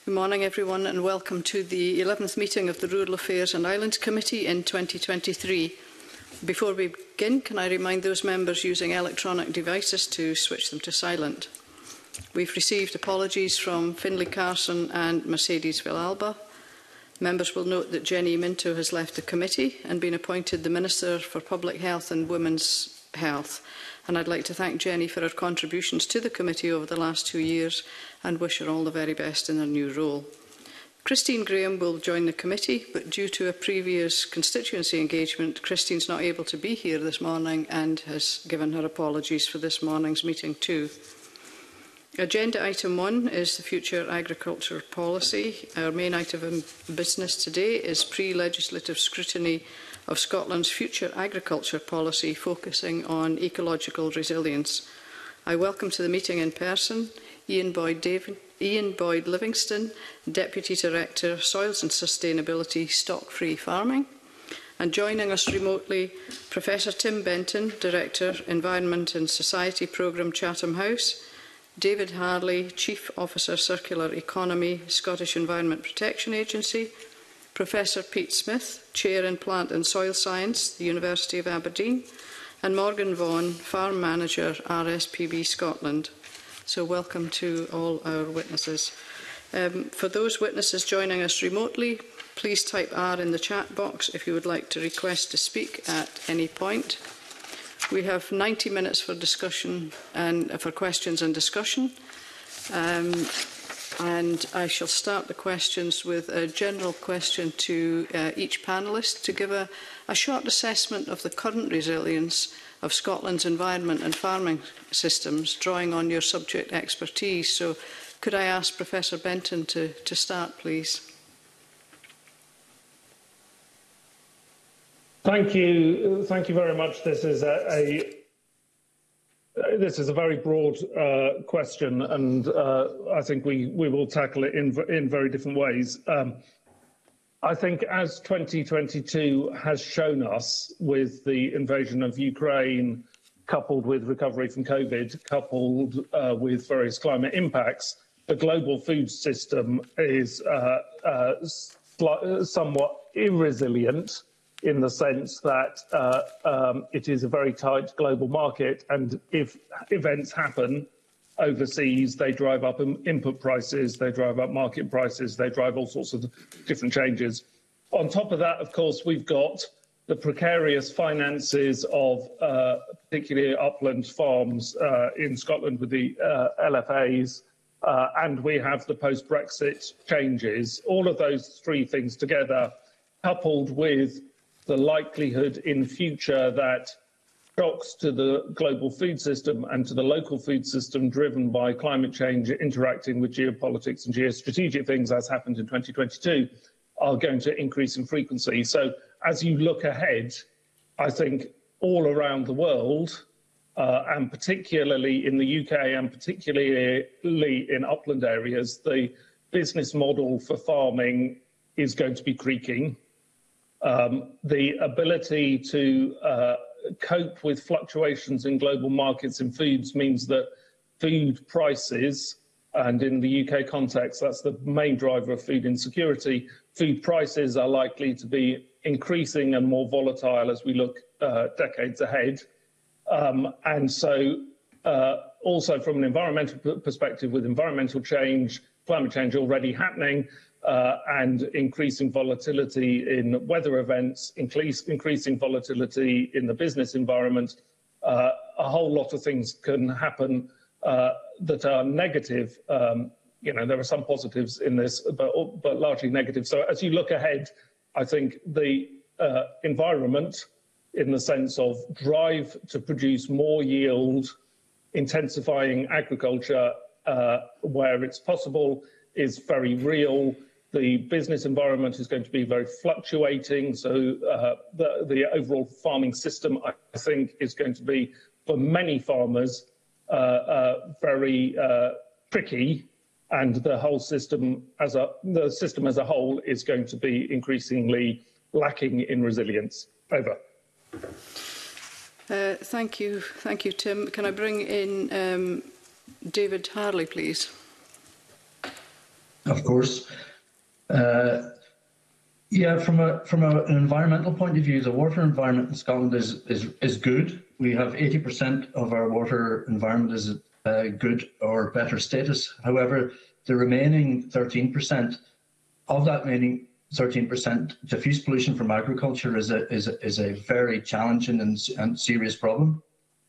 Good morning, everyone, and welcome to the 11th meeting of the Rural Affairs and Islands Committee in 2023. Before we begin, can I remind those members using electronic devices to switch them to silent? We've received apologies from Finlay Carson and Mercedes Villalba. Members will note that Jenny Minto has left the committee and been appointed the Minister for Public Health and Women's Health. And I'd like to thank Jenny for her contributions to the committee over the last 2 years and wish her all the very best in her new role. Christine Graham will join the committee, but due to a previous constituency engagement, Christine's not able to be here this morning and has given her apologies for this morning's meeting too. Agenda item 1 is the future agriculture policy. Our main item of business today is pre-legislative scrutiny of Scotland's future agriculture policy, focusing on ecological resilience. I welcome to the meeting in person Ian Boyd Livingston, Deputy Director, Soils and Sustainability, Stock-Free Farming. And joining us remotely, Professor Tim Benton, Director, Environment and Society Programme, Chatham House, David Harley, Chief Officer, Circular Economy, Scottish Environment Protection Agency, Professor Pete Smith, Chair in Plant and Soil Science, the University of Aberdeen, and Morgan Vaughan, Farm Manager, RSPB Scotland. So welcome to all our witnesses. For those witnesses joining us remotely, please type R in the chat box if you would like to request to speak at any point. We have 90 minutes for discussion and for questions and discussion. And I shall start the questions with a general question to each panellist to give a short assessment of the current resilience of Scotland's environment and farming systems, drawing on your subject expertise. So could I ask Professor Benton to start, please? Thank you very much. This is a very broad question, and I think we will tackle it in very different ways. I think as 2022 has shown us, with the invasion of Ukraine, coupled with recovery from COVID, coupled with various climate impacts, the global food system is somewhat irresilient, in the sense that it is a very tight global market, and if events happen overseas, they drive up input prices, they drive up market prices, they drive all sorts of different changes. On top of that, of course, we've got the precarious finances of particularly upland farms in Scotland with the LFAs, and we have the post-Brexit changes. All of those three things together, coupled with the likelihood in future that shocks to the global food system and to the local food system driven by climate change interacting with geopolitics and geostrategic things, as happened in 2022, are going to increase in frequency. So as you look ahead, I think all around the world, and particularly in the UK and particularly in upland areas, the business model for farming is going to be creaking. The ability to cope with fluctuations in global markets in foods means that food prices, and in the UK context, that's the main driver of food insecurity, food prices are likely to be increasing and more volatile as we look decades ahead. And so also from an environmental perspective, with environmental change, climate change already happening, and increasing volatility in weather events, increasing volatility in the business environment, a whole lot of things can happen that are negative. There are some positives in this, but largely negative. So as you look ahead, I think the environment, in the sense of drive to produce more yield, intensifying agriculture where it's possible, is very real. The business environment is going to be very fluctuating, so the overall farming system, I think, is going to be, for many farmers, very tricky, and the whole system as a whole is going to be increasingly lacking in resilience. Over. Thank you, Tim. Can I bring in David Harley, please? Of course. Yeah, from an environmental point of view, the water environment in Scotland is good. We have 80% of our water environment is good or better status. However, the remaining 13%, of that remaining 13%, diffuse pollution from agriculture is a very challenging and serious problem.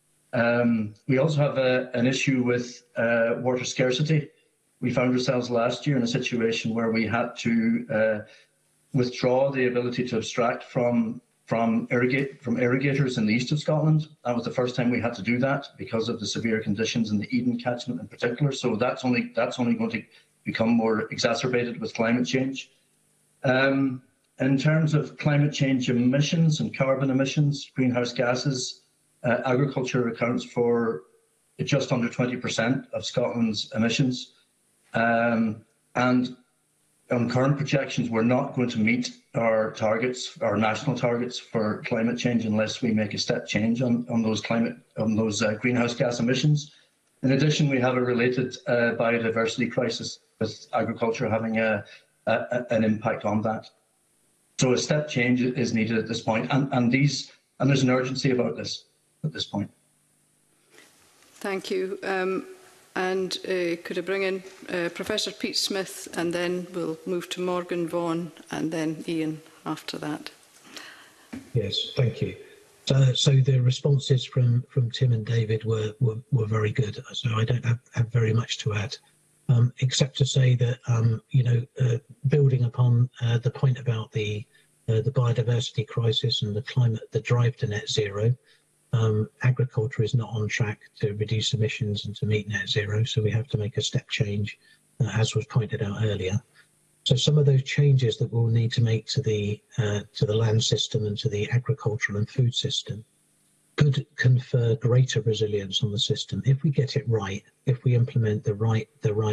We also have an issue with water scarcity. We found ourselves last year in a situation where we had to withdraw the ability to abstract from irrigators in the east of Scotland. That was the first time we had to do that because of the severe conditions in the Eden catchment in particular. So that's only going to become more exacerbated with climate change. In terms of climate change emissions and carbon emissions, greenhouse gases, agriculture accounts for just under 20% of Scotland's emissions. And on current projections, we're not going to meet our targets, our national targets for climate change, unless we make a step change on those greenhouse gas emissions. In addition, we have a related biodiversity crisis, with agriculture having an impact on that. So a step change is needed at this point, and there's an urgency about this at this point. Thank you. And could I bring in Professor Pete Smith, and then we'll move to Morgan Vaughan and then Ian after that. Yes, thank you. So the responses from Tim and David were very good. So I don't have very much to add, except to say that building upon the point about the biodiversity crisis and the drive to net zero. Agriculture is not on track to reduce emissions and to meet net zero, so we have to make a step change, as was pointed out earlier. So some of those changes that we'll need to make to the land system and to the agricultural and food system could confer greater resilience on the system if we get it right, if we implement the right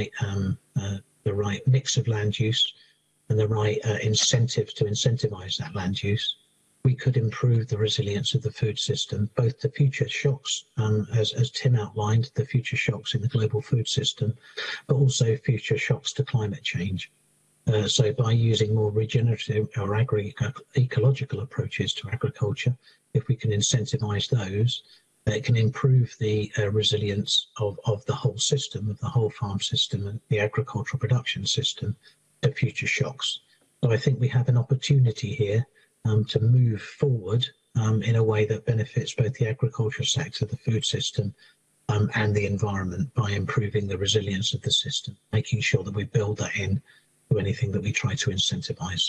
mix of land use and the right incentives to incentivize that land use. We could improve the resilience of the food system, both to future shocks, as Tim outlined, the future shocks in the global food system, but also future shocks to climate change. So by using more regenerative or ecological approaches to agriculture, if we can incentivize those, it can improve the resilience of the whole system, of the whole farm system and the agricultural production system to future shocks. So I think we have an opportunity here to move forward in a way that benefits both the agricultural sector, the food system, and the environment by improving the resilience of the system, making sure that we build that in to anything that we try to incentivise.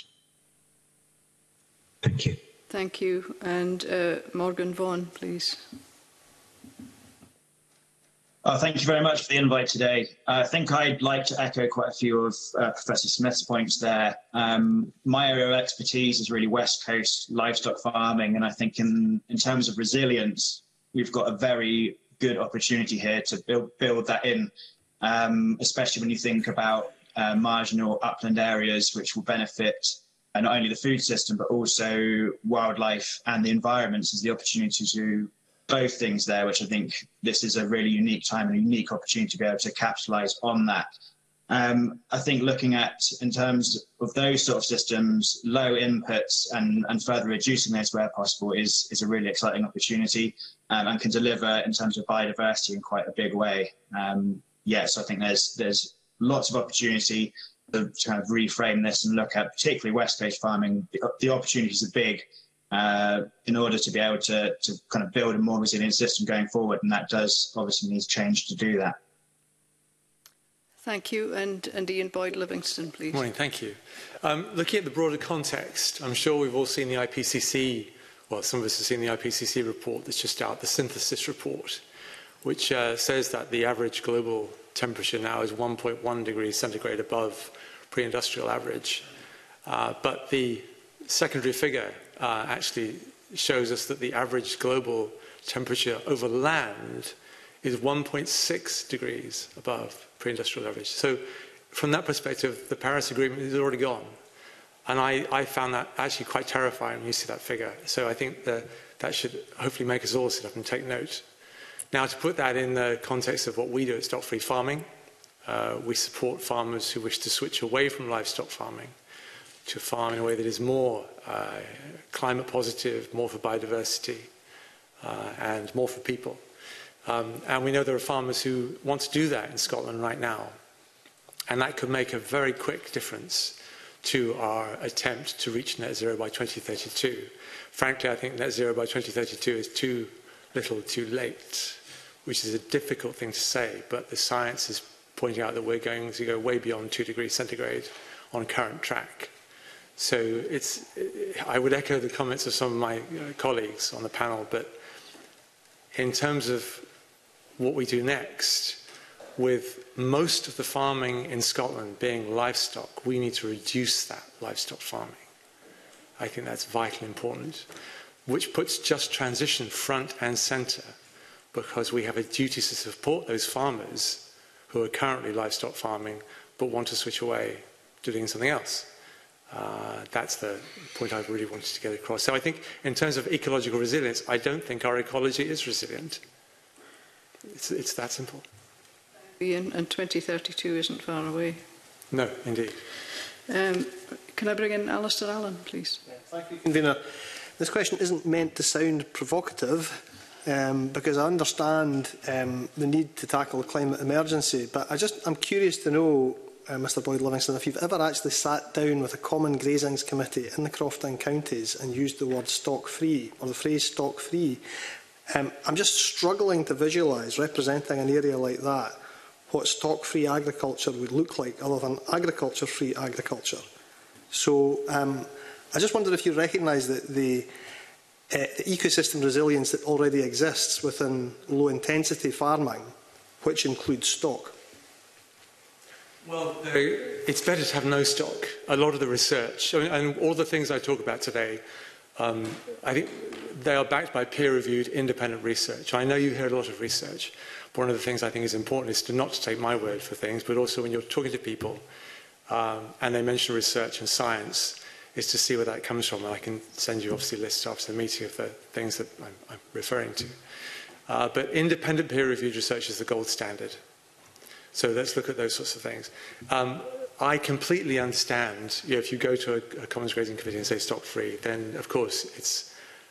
Thank you. Thank you. And Morgan Vaughan, please. Thank you very much for the invite today. I think I'd like to echo quite a few of Professor Smith's points there. My area of expertise is really West Coast livestock farming, and I think in terms of resilience, we've got a very good opportunity here to build that in, especially when you think about marginal upland areas, which will benefit not only the food system, but also wildlife and the environment. There's the opportunity to both things there, which I think this is a really unique time and a unique opportunity to be able to capitalise on that. I think looking at, in terms of those sort of systems, low inputs and further reducing those where possible is a really exciting opportunity and can deliver in terms of biodiversity in quite a big way. So I think there's lots of opportunity to kind of reframe this and look at particularly West Coast farming. The opportunities are big in order to be able to kind of build a more resilient system going forward, and that does obviously need change to do that. Thank you. And Ian Boyd-Livingston, please. Morning, thank you. Looking at the broader context, I'm sure we've all seen the IPCC, well, some of us have seen the IPCC report that's just out, the synthesis report, which says that the average global temperature now is 1.1 degrees centigrade above pre-industrial average. But the secondary figure actually shows us that the average global temperature over land is 1.6 degrees above pre-industrial average. So from that perspective, the Paris Agreement is already gone. And I found that actually quite terrifying when you see that figure. So I think that should hopefully make us all sit up and take note. Now, to put that in the context of what we do at Stock Free Farming, We support farmers who wish to switch away from livestock farming to farm in a way that is more climate positive, more for biodiversity, and more for people. And we know there are farmers who want to do that in Scotland right now. And that could make a very quick difference to our attempt to reach net zero by 2032. Frankly, I think net zero by 2032 is too little too late, which is a difficult thing to say, but the science is pointing out that we're going to go way beyond 2 degrees centigrade on current track. So I would echo the comments of some of my colleagues on the panel, but in terms of what we do next, with most of the farming in Scotland being livestock, we need to reduce that livestock farming. I think that's vitally important, which puts just transition front and centre, because we have a duty to support those farmers who are currently livestock farming but want to switch away to doing something else. That's the point I really wanted to get across. So I think in terms of ecological resilience, I don't think our ecology is resilient. It's that simple. And 2032 isn't far away. No, indeed. Can I bring in Alistair Allen, please? Yeah, thank you, Convener. This question isn't meant to sound provocative, because I understand the need to tackle the climate emergency, but I'm curious to know, Mr Boyd Livingston, if you've ever actually sat down with a common grazings committee in the Crofton counties and used the word stock-free, or the phrase stock-free. I'm just struggling to visualise, representing an area like that, what stock-free agriculture would look like other than agriculture-free agriculture. So I just wondered if you recognise that the ecosystem resilience that already exists within low-intensity farming, which includes stock. Well, it's better to have no stock. A lot of the research, and all the things I talk about today, I think they are backed by peer-reviewed independent research. I know you hear a lot of research. But one of the things I think is important is to not to take my word for things, but also when you're talking to people and they mention research and science, is to see where that comes from. And I can send you obviously lists after the meeting of the things that I'm referring to. But independent peer-reviewed research is the gold standard. So let's look at those sorts of things. I completely understand, if you go to a Commons Grazing Committee and say stock-free, then of course it's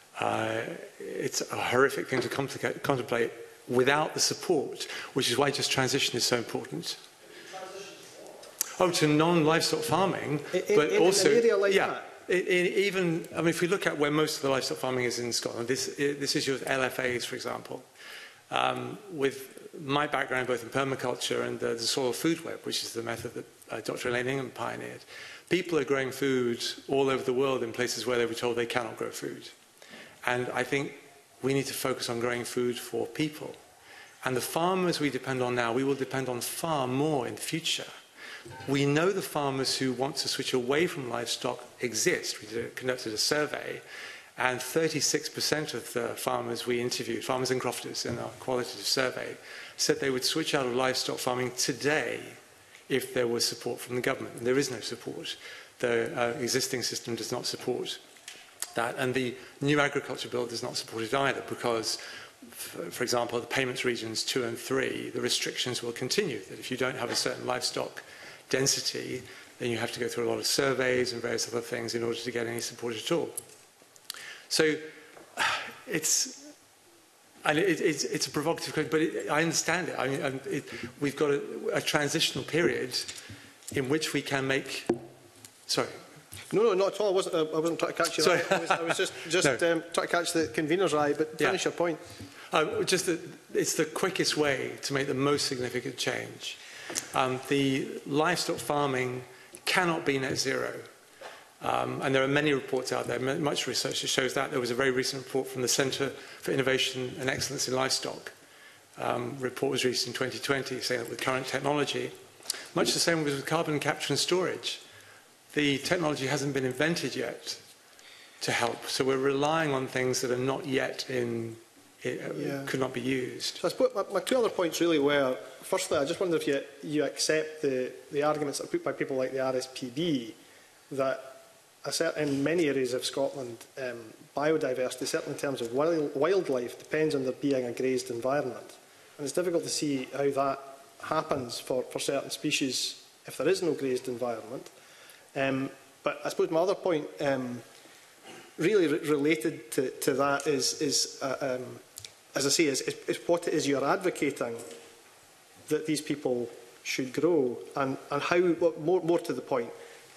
a horrific thing to contemplate without the support, which is why just transition is so important. Oh, to non-livestock farming, but also in an area like that. Even, I mean, if we look at where most of the livestock farming is in Scotland, this issue with LFAs, for example, with my background both in permaculture and the soil food web, which is the method that Dr. Elaine Ingham pioneered, people are growing food all over the world in places where they were told they cannot grow food. And I think we need to focus on growing food for people. And the farmers we depend on now, we will depend on far more in the future. We know the farmers who want to switch away from livestock exist. We conducted a survey, and 36% of the farmers we interviewed, farmers and crofters in our qualitative survey, said they would switch out of livestock farming today if there was support from the government. And there is no support. The existing system does not support that, and the new agriculture bill does not support it either, because, for example, the payments regions 2 and 3, the restrictions will continue, that if you don't have a certain livestock density, then you have to go through a lot of surveys and various other things in order to get any support at all. So it's a provocative question, but I understand it. I mean, we've got a transitional period in which we can make... Sorry. No, not at all. I wasn't trying to catch you. I was just no. Trying to catch the convener's eye, but finish your point. Just that it's the quickest way to make the most significant change. The livestock farming cannot be net zero. And there are many reports out there, much research that shows that. There was a very recent report from the Centre for Innovation and Excellence in Livestock. Report was released in 2020 saying that with current technology, much the same was with carbon capture and storage. The technology hasn't been invented yet to help. So we're relying on things that are not yet could not be used. So I suppose my two other points really were, firstly, I just wonder if you accept the arguments that are put by people like the RSPB that in many areas of Scotland, biodiversity, certainly in terms of wildlife, depends on there being a grazed environment. And it's difficult to see how happens for certain species if there is no grazed environment. But I suppose my other point, really related to that, is as I say, is what it is you're advocating that these people should grow, and how, more to the point,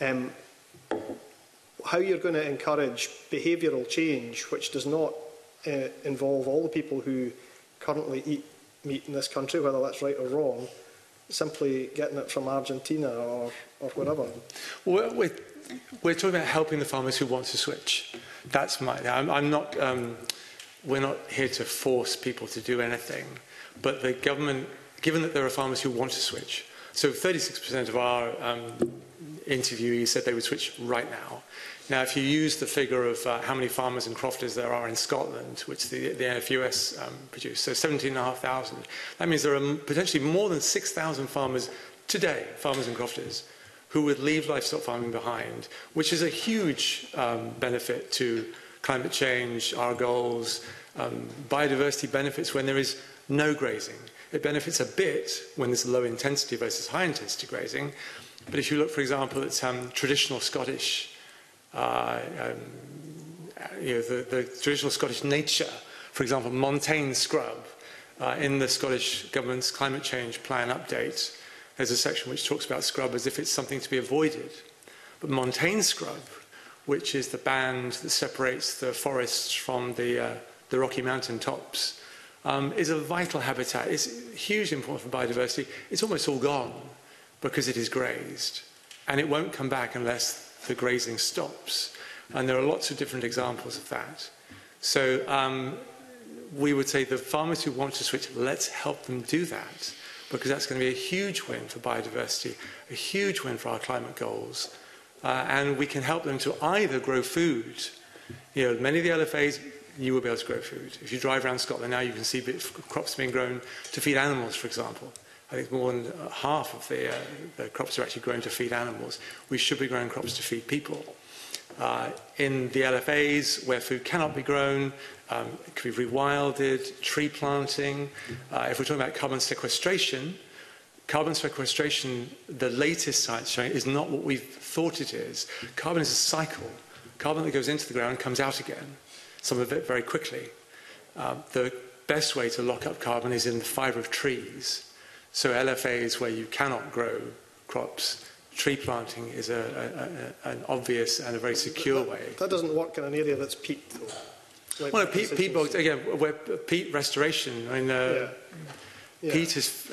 how you're going to encourage behavioural change which does not involve all the people who currently eat meat in this country, whether that's right or wrong, simply getting it from Argentina or wherever. Well, we're talking about helping the farmers who want to switch. That's I'm not. We're not here to force people to do anything, but the government, given that there are farmers who want to switch, so 36% of our interviewees said they would switch right now. Now, if you use the figure of how many farmers and crofters there are in Scotland, which the NFUS produced, so 17,500, that means there are potentially more than 6,000 farmers today, farmers and crofters, who would leave livestock farming behind, which is a huge benefit to climate change, our goals, biodiversity benefits when there is no grazing. It benefits a bit when there's low intensity versus high intensity grazing. But if you look, for example, at traditional Scottish, the traditional Scottish nature, for example, montane scrub, in the Scottish Government's climate change plan update, there's a section which talks about scrub as if it's something to be avoided. But montane scrub, which is the band that separates the forests from the Rocky Mountain tops, is a vital habitat. It's hugely important for biodiversity. It's almost all gone because it is grazed. And it won't come back unless the grazing stops. And there are lots of different examples of that. So we would say the farmers who want to switch, let's help them do that, because that's going to be a huge win for biodiversity, a huge win for our climate goals. And we can help them to either grow food. You know, many of the LFAs, you will be able to grow food. If you drive around Scotland now, you can see crops being grown to feed animals, for example. I think more than half of the crops are actually grown to feed animals. We should be growing crops to feed people. In the LFAs, where food cannot be grown, it could be rewilded, tree planting. If we're talking about carbon sequestration, the latest science showing, is not what we've thought it is. Carbon is a cycle. Carbon that goes into the ground comes out again, some of it very quickly. The best way to lock up carbon is in the fibre of trees. So LFAs where you cannot grow crops, tree planting is an obvious and a very secure way. That doesn't work in an area that's peat, though. Like, well, peat bogs, again, peat restoration, I mean, peat is,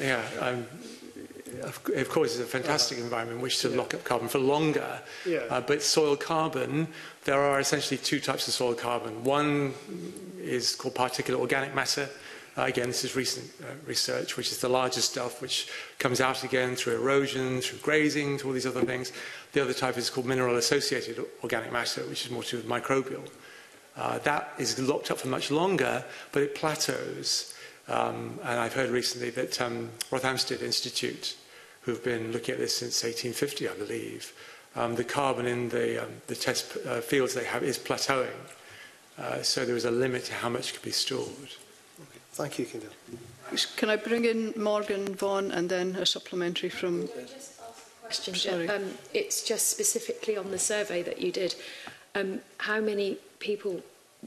of course, is a fantastic environment in which to lock up carbon for longer. But soil carbon, there are essentially two types of soil carbon. One is called particulate organic matter. Again, this is recent research, which is the largest stuff, which comes out again through erosion, through grazing, through all these other things. The other type is called mineral-associated organic matter, which is more to do with microbial. That is locked up for much longer, but it plateaus. And I've heard recently that Rothamsted Institute, who've been looking at this since 1850, I believe, the carbon in the test fields they have is plateauing. So there is a limit to how much can be stored. Thank you, Kendall. Can I bring in Morgan Vaughan and then a supplementary from... Can I just ask a question? Sorry. It's just specifically on the survey that you did. How many people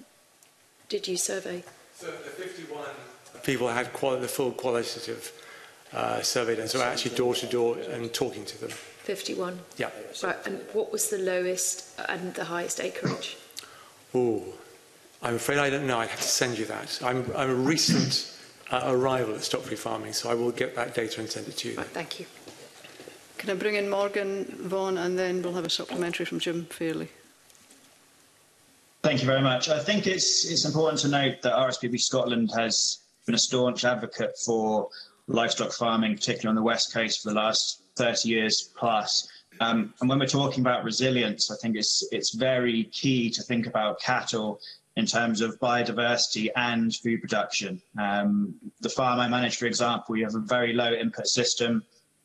did you survey? So the 51 people had the full qualitative survey done, so actually door-to-door and talking to them. 51? Yeah. Right, and what was the lowest and the highest acreage? Oh, I'm afraid I don't know. I'd have to send you that. I'm a recent arrival at Stockfree Farming, so I will get that data and send it to you. Right, thank you. Can I bring in Morgan Vaughan and then we'll have a supplementary from Jim Fairley. Thank you very much. I think it's important to note that RSPB Scotland has been a staunch advocate for livestock farming, particularly on the West Coast, for the last 30 years plus. And when we're talking about resilience, I think it's very key to think about cattle in terms of biodiversity and food production. The farm I manage, for example, we have a very low input system,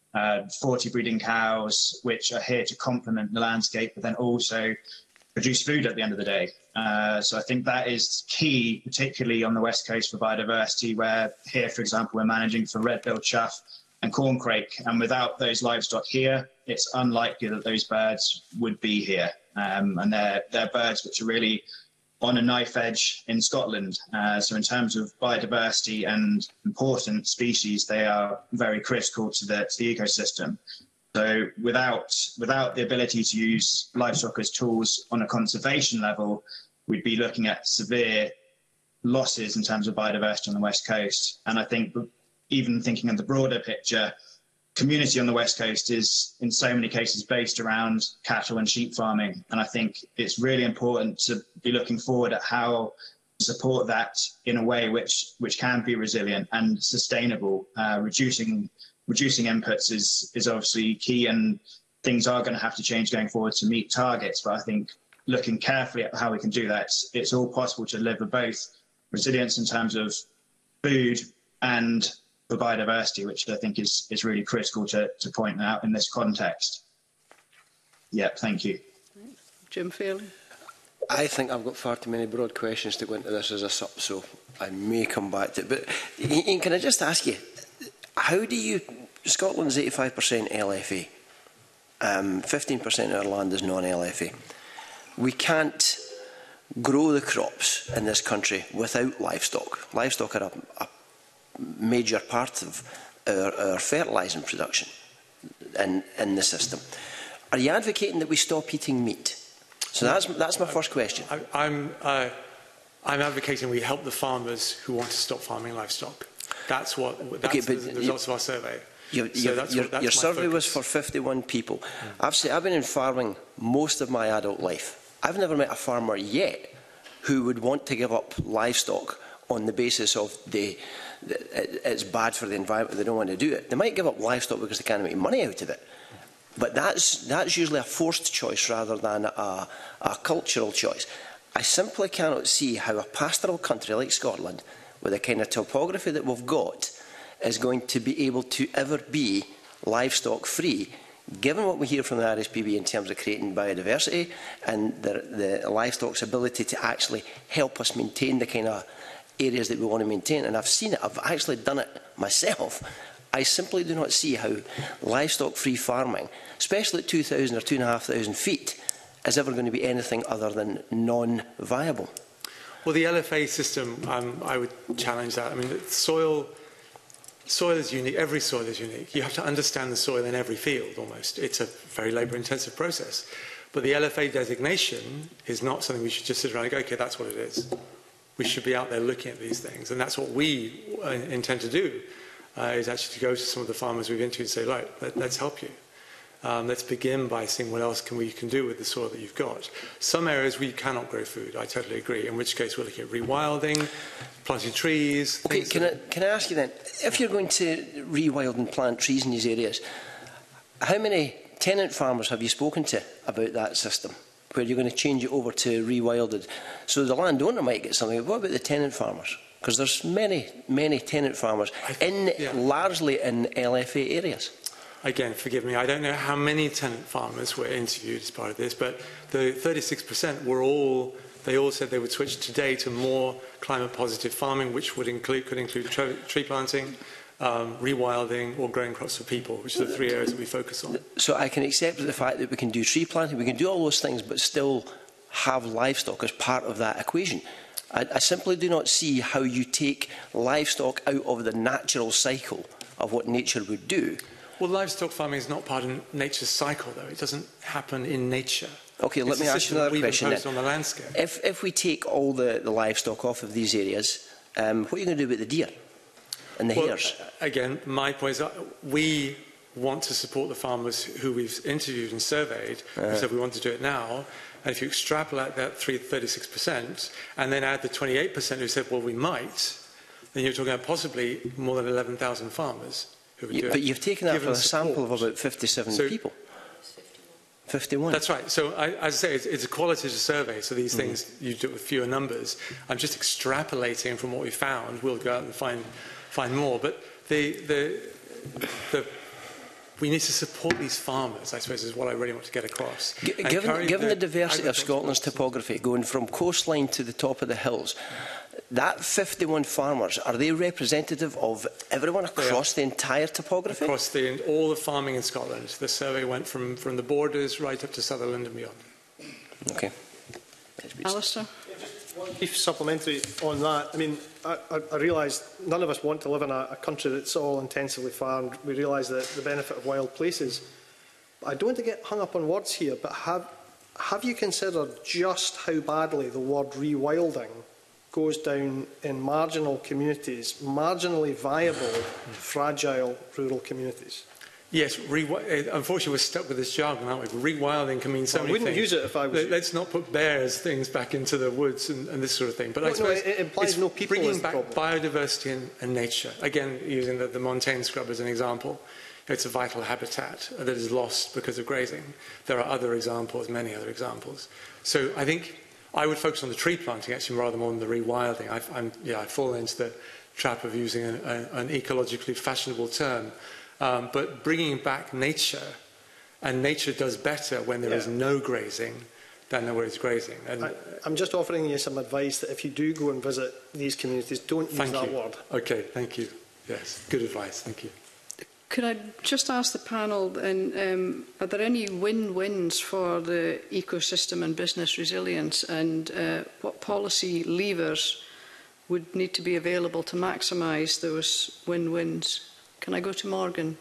40 breeding cows, which are here to complement the landscape, but then also produce food at the end of the day. So I think that is key, particularly on the West Coast for biodiversity, where here, for example, we're managing for red-billed chough, and corncrake. And without those livestock here, it's unlikely that those birds would be here. And they're birds which are really on a knife edge in Scotland. So in terms of biodiversity and important species, they are very critical to the ecosystem. So without the ability to use livestock as tools on a conservation level, we'd be looking at severe losses in terms of biodiversity on the West Coast. And I think even thinking of the broader picture, community on the West Coast is in so many cases based around cattle and sheep farming. And I think it's really important to be looking forward at how to support that in a way which can be resilient and sustainable. Reducing inputs is obviously key, and things are going to have to change going forward to meet targets. But I think looking carefully at how we can do that, it's all possible to deliver both resilience in terms of food and for biodiversity, which I think is really critical to point out in this context. Yeah, thank you. Jim Fairley. I think I've got far too many broad questions to go into this as a sup, so I may come back to it. But Ian, can I just ask you, how do you, Scotland's 85% LFA, 15% of our land is non-LFA. We can't grow the crops in this country without livestock. Livestock are a major part of our fertilising production in the system. Are you advocating that we stop eating meat? So that's my first question. I'm advocating we help the farmers who want to stop farming livestock. That's the results of our survey. Your survey was for 51 people. I've been in farming most of my adult life. I've never met a farmer yet who would want to give up livestock on the basis of it's bad for the environment, they don't want to do it. They might give up livestock because they can't make money out of it. But that's usually a forced choice rather than a cultural choice. I simply cannot see how a pastoral country like Scotland, with the kind of topography that we've got, is going to be able to ever be livestock free, given what we hear from the RSPB in terms of creating biodiversity and the livestock's ability to actually help us maintain the kind of areas that we want to maintain. And I've seen it, I've actually done it myself. I simply do not see how livestock-free farming, especially at 2,000 or 2,500 feet, is ever going to be anything other than non-viable. Well, the LFA system, I would challenge that. I mean, soil is unique. Every soil is unique. You have to understand the soil in every field, almost. It's a very labour-intensive process. But the LFA designation is not something we should just sit around and go, OK, that's what it is. We should be out there looking at these things. And that's what we intend to do, is actually to go to some of the farmers we've interviewed and say, right, let's help you. Let's begin by seeing what else we can do with the soil that you've got. Some areas we cannot grow food, I totally agree, in which case we're looking at rewilding, planting trees. Okay, can I ask you then, if you're going to rewild and plant trees in these areas, how many tenant farmers have you spoken to about that system, where you're going to change it over to rewilded? So the landowner might get something, but what about the tenant farmers? Because there's many tenant farmers, largely in LFA areas. Again, forgive me, I don't know how many tenant farmers were interviewed as part of this, but the 36% they all said they would switch today to more climate-positive farming, which could include tree planting, rewilding, or growing crops for people, which are the three areas that we focus on. So I can accept the fact that we can do tree planting, we can do all those things, but still have livestock as part of that equation. I simply do not see how you take livestock out of the natural cycle of what nature would do. Well, livestock farming is not part of nature's cycle, though. It doesn't happen in nature. Okay, let me ask you another question then. On the landscape. If we take all the livestock off of these areas, what are you going to do with the deer and the hares? Again, my point is we want to support the farmers who we've interviewed and surveyed, who said we want to do it now. And if you extrapolate that 36% and then add the 28% who said, well, we might, then you're talking about possibly more than 11,000 farmers. But you've taken that from a sample of about 57 people. 51. That's right. So, as I say, it's a qualitative survey, so these things you do with fewer numbers. I'm just extrapolating from what we found. We'll go out and find more. But we need to support these farmers, I suppose, is what I really want to get across. Given the diversity of Scotland's topography, going from coastline to the top of the hills, that 51 farmers, are they representative of everyone across the entire topography? Across all the farming in Scotland. The survey went from the borders right up to Sutherland and beyond. Okay. Alistair? One brief supplementary on that. I mean, I realise none of us want to live in a country that's all intensively farmed. We realise the benefit of wild places. But I don't want to get hung up on words here, but have you considered just how badly the word rewilding goes down in marginal communities, marginally viable, fragile rural communities? Yes, unfortunately we're stuck with this jargon, aren't we? Rewilding can mean so many things. I wouldn't use it if I was... Let's not put bears things back into the woods and this sort of thing. But I suppose it implies no people bringing is the back problem. biodiversity and nature. Again, using the montane scrub as an example. It's a vital habitat that is lost because of grazing. There are other examples, many other examples. So I think I would focus on the tree planting actually rather more than the rewilding. I fall into the trap of using an ecologically fashionable term. But bringing back nature, and nature does better when there is no grazing than there is grazing. And I'm just offering you some advice that if you do go and visit these communities, don't use that word. Okay, thank you. Yes, good advice. Thank you. Could I just ask the panel, are there any win-wins for the ecosystem and business resilience, and what policy levers would need to be available to maximise those win-wins? Can I go to Morgan?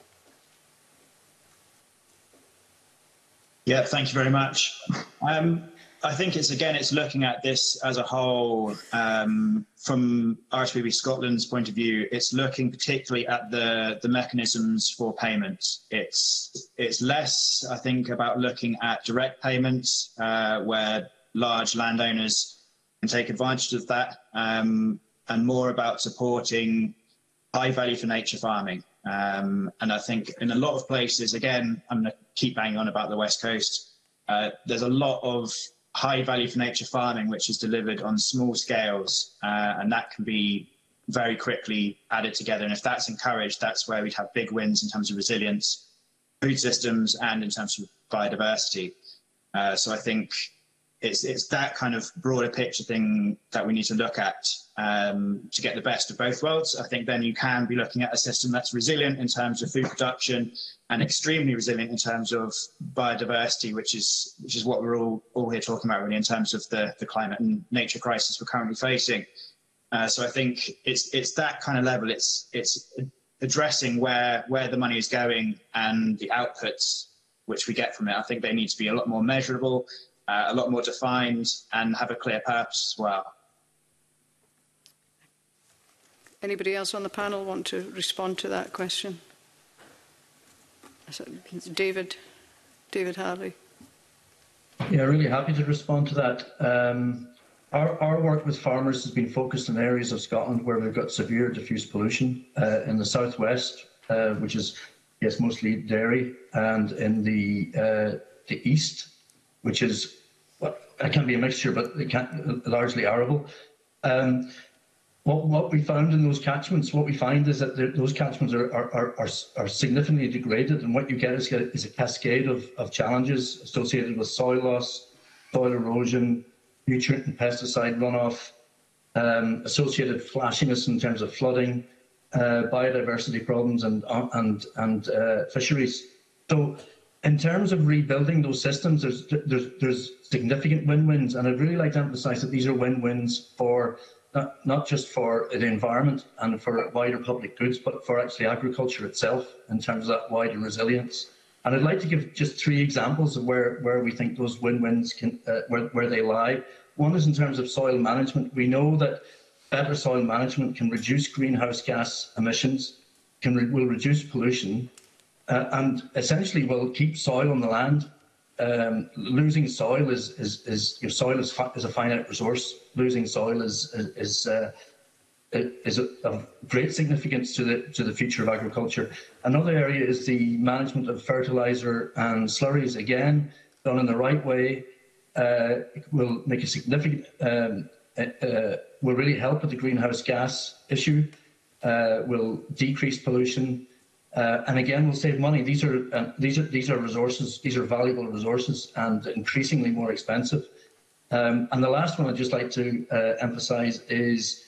Yeah, thank you very much. I think it's looking at this as a whole. From RSPB Scotland's point of view, it's looking particularly at the mechanisms for payments. It's less, I think, about looking at direct payments where large landowners can take advantage of that, and more about supporting high value for nature farming. And I think in a lot of places, again, I'm going to keep banging on about the West Coast, there's a lot of high value for nature farming which is delivered on small scales, and that can be very quickly added together. And if that's encouraged, that's where we'd have big wins in terms of resilience, food systems, and in terms of biodiversity. So I think it's that kind of broader picture thing that we need to look at to get the best of both worlds. I think then you can be looking at a system that's resilient in terms of food production and extremely resilient in terms of biodiversity, which is what we're all here talking about really in terms of the climate and nature crisis we're currently facing. So I think it's that kind of level. It's addressing where the money is going and the outputs which we get from it. I think they need to be a lot more measurable, a lot more defined, and have a clear purpose as well. Anybody else on the panel want to respond to that question? David Harley. Yeah, really happy to respond to that. Our work with farmers has been focused in areas of Scotland where we've got severe diffuse pollution, in the southwest, which is, yes, mostly dairy, and in the east, which is, well, it can be a mixture, but it can largely arable. What we found in those catchments, what we find is that those catchments are significantly degraded, and what you get is a cascade of challenges associated with soil loss, soil erosion, nutrient and pesticide runoff, associated flashiness in terms of flooding, biodiversity problems, and fisheries. So, in terms of rebuilding those systems, there's significant win-wins, and I'd really like to emphasise that these are win-wins for not just for the environment and for wider public goods, but for actually agriculture itself in terms of that wider resilience. And I'd like to give just 3 examples of where we think those win-wins can, where they lie. One is in terms of soil management. We know that better soil management can reduce greenhouse gas emissions, will reduce pollution, and essentially will keep soil on the land. Losing soil is your soil is a finite resource. Losing soil is of great significance to the future of agriculture. Another area is the management of fertiliser and slurries. Again, done in the right way, will make a significant. Will really help with the greenhouse gas issue. Will decrease pollution. And again, we'll save money. These are resources. These are valuable resources, and increasingly more expensive. And the last one I'd just like to emphasise is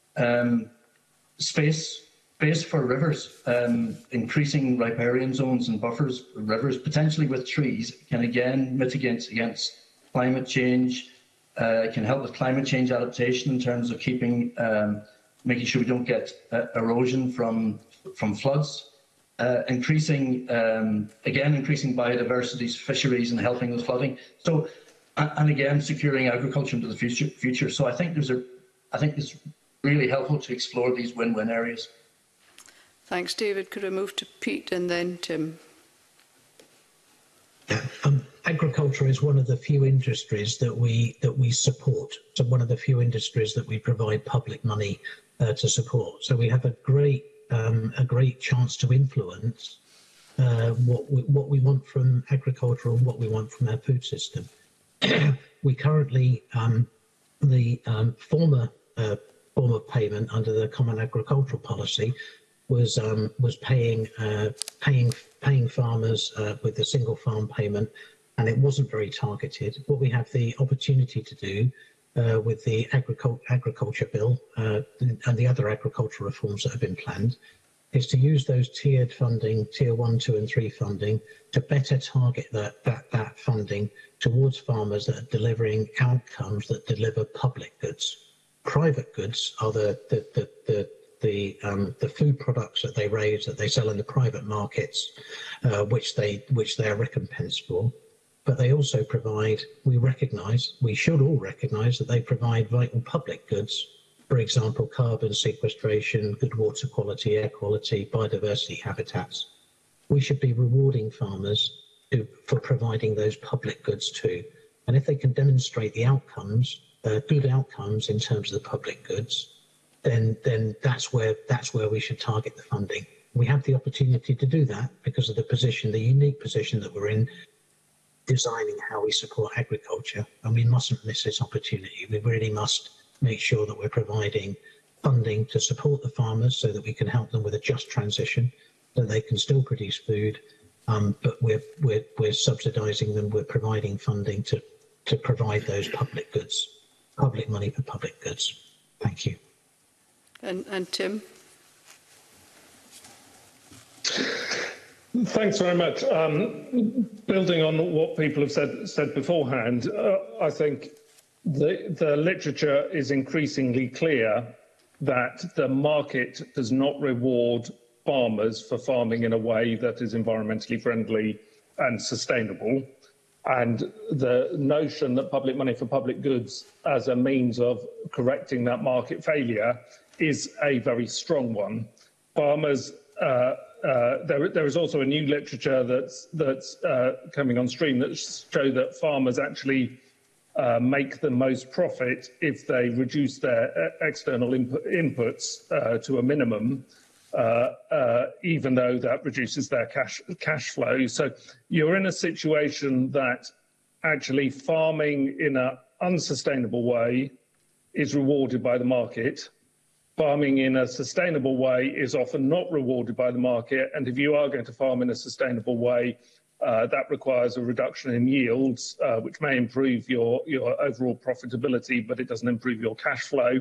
space for rivers. Increasing riparian zones and buffers for rivers, potentially with trees, can again mitigate against climate change, can help with climate change adaptation in terms of keeping, making sure we don't get erosion from floods. Increasing biodiversity, fisheries, and helping with flooding. So, and again, securing agriculture into the future. So I think it's really helpful to explore these win-win areas. Thanks, David. Could I move to Pete and then Tim? Yeah, agriculture is one of the few industries that we support. So one of the few industries that we provide public money to support. So we have a great chance to influence what we want from agriculture and what we want from our food system. We currently the former form of payment under the Common Agricultural Policy was paying farmers with a single farm payment, and it wasn't very targeted. What we have the opportunity to do with the agriculture bill and the other agricultural reforms that have been planned is to use those tiered funding, tier 1, 2 and 3 funding, to better target that funding towards farmers that are delivering outcomes that deliver public goods. Private goods are the food products that they raise, that they sell in the private markets, which they are recompensed for. But they also provide, we should all recognise that they provide vital public goods. For example, carbon sequestration, good water quality, air quality, biodiversity habitats. We should be rewarding farmers for providing those public goods too. And if they can demonstrate the outcomes, good outcomes in terms of the public goods, then that's where we should target the funding. We have the opportunity to do that because of the unique position that we're in, designing how we support agriculture, and we mustn't miss this opportunity. We really must make sure that we're providing funding to support the farmers so that we can help them with a just transition, so they can still produce food, but we're subsidising them, we're providing funding to provide those public goods, public money for public goods. Thank you. And Tim? Thanks very much. Building on what people have said beforehand, I think the literature is increasingly clear that the market does not reward farmers for farming in a way that is environmentally friendly and sustainable. And the notion that public money for public goods as a means of correcting that market failure is a very strong one. Farmers, there is also a new literature that's coming on stream that show that farmers actually make the most profit if they reduce their external inputs to a minimum, even though that reduces their cash flow. So you're in a situation that actually farming in an unsustainable way is rewarded by the market. Farming in a sustainable way is often not rewarded by the market. And if you are going to farm in a sustainable way, that requires a reduction in yields, which may improve your overall profitability, but it doesn't improve your cash flow.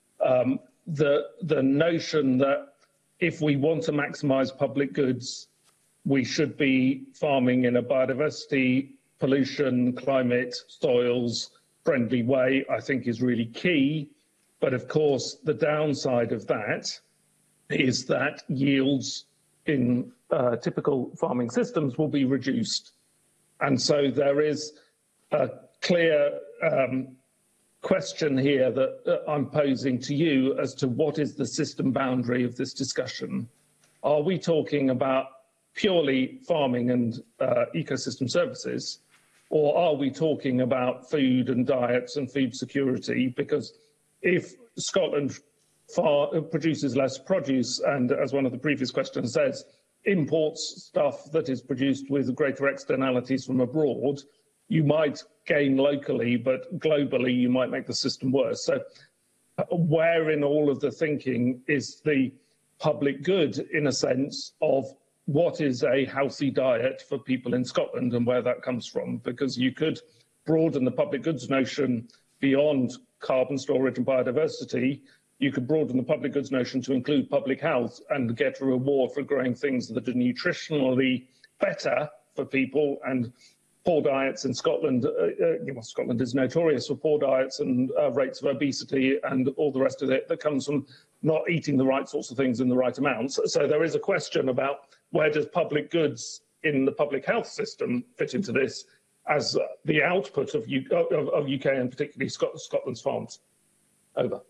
The notion that if we want to maximise public goods, we should be farming in a biodiversity, pollution, climate, soils friendly way, I think is really key. But of course, the downside of that is that yields in typical farming systems will be reduced. And so there is a clear question here that I'm posing to you as to what is the system boundary of this discussion. Are we talking about purely farming and ecosystem services, or are we talking about food and diets and food security? Because if Scotland produces less produce and, as one of the previous questions says, imports stuff that is produced with greater externalities from abroad, you might gain locally, but globally you might make the system worse. So where in all of the thinking is the public good, in a sense, of what is a healthy diet for people in Scotland and where that comes from? Because you could broaden the public goods notion beyond carbon storage and biodiversity, you could broaden the public goods notion to include public health and get a reward for growing things that are nutritionally better for people. And poor diets in Scotland, Scotland is notorious for poor diets and rates of obesity and all the rest of it that comes from not eating the right sorts of things in the right amounts. So there is a question about where does public goods in the public health system fit into this as the output of UK and particularly Scotland's farms. Over.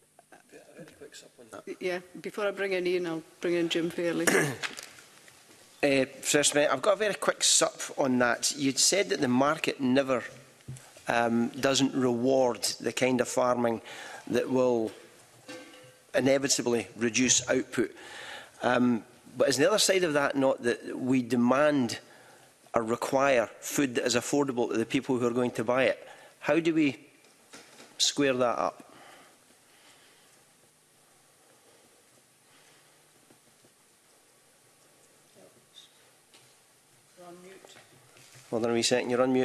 Yeah, before I bring in Ian, I'll bring in Jim Fairley. Professor Smith, I've got a very quick sup on that. You'd said that the market never doesn't reward the kind of farming that will inevitably reduce output. But is the other side of that not that we demand or require food that is affordable to the people who are going to buy it? How do we square that up? Hold on a wee second, you're on mute.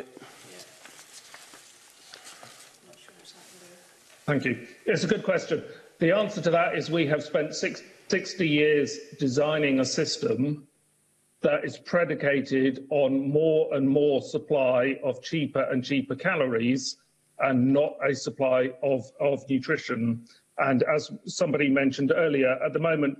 Thank you. It's a good question. The answer to that is we have spent 60 years designing a system that is predicated on more and more supply of cheaper and cheaper calories and not a supply of nutrition. And as somebody mentioned earlier, at the moment,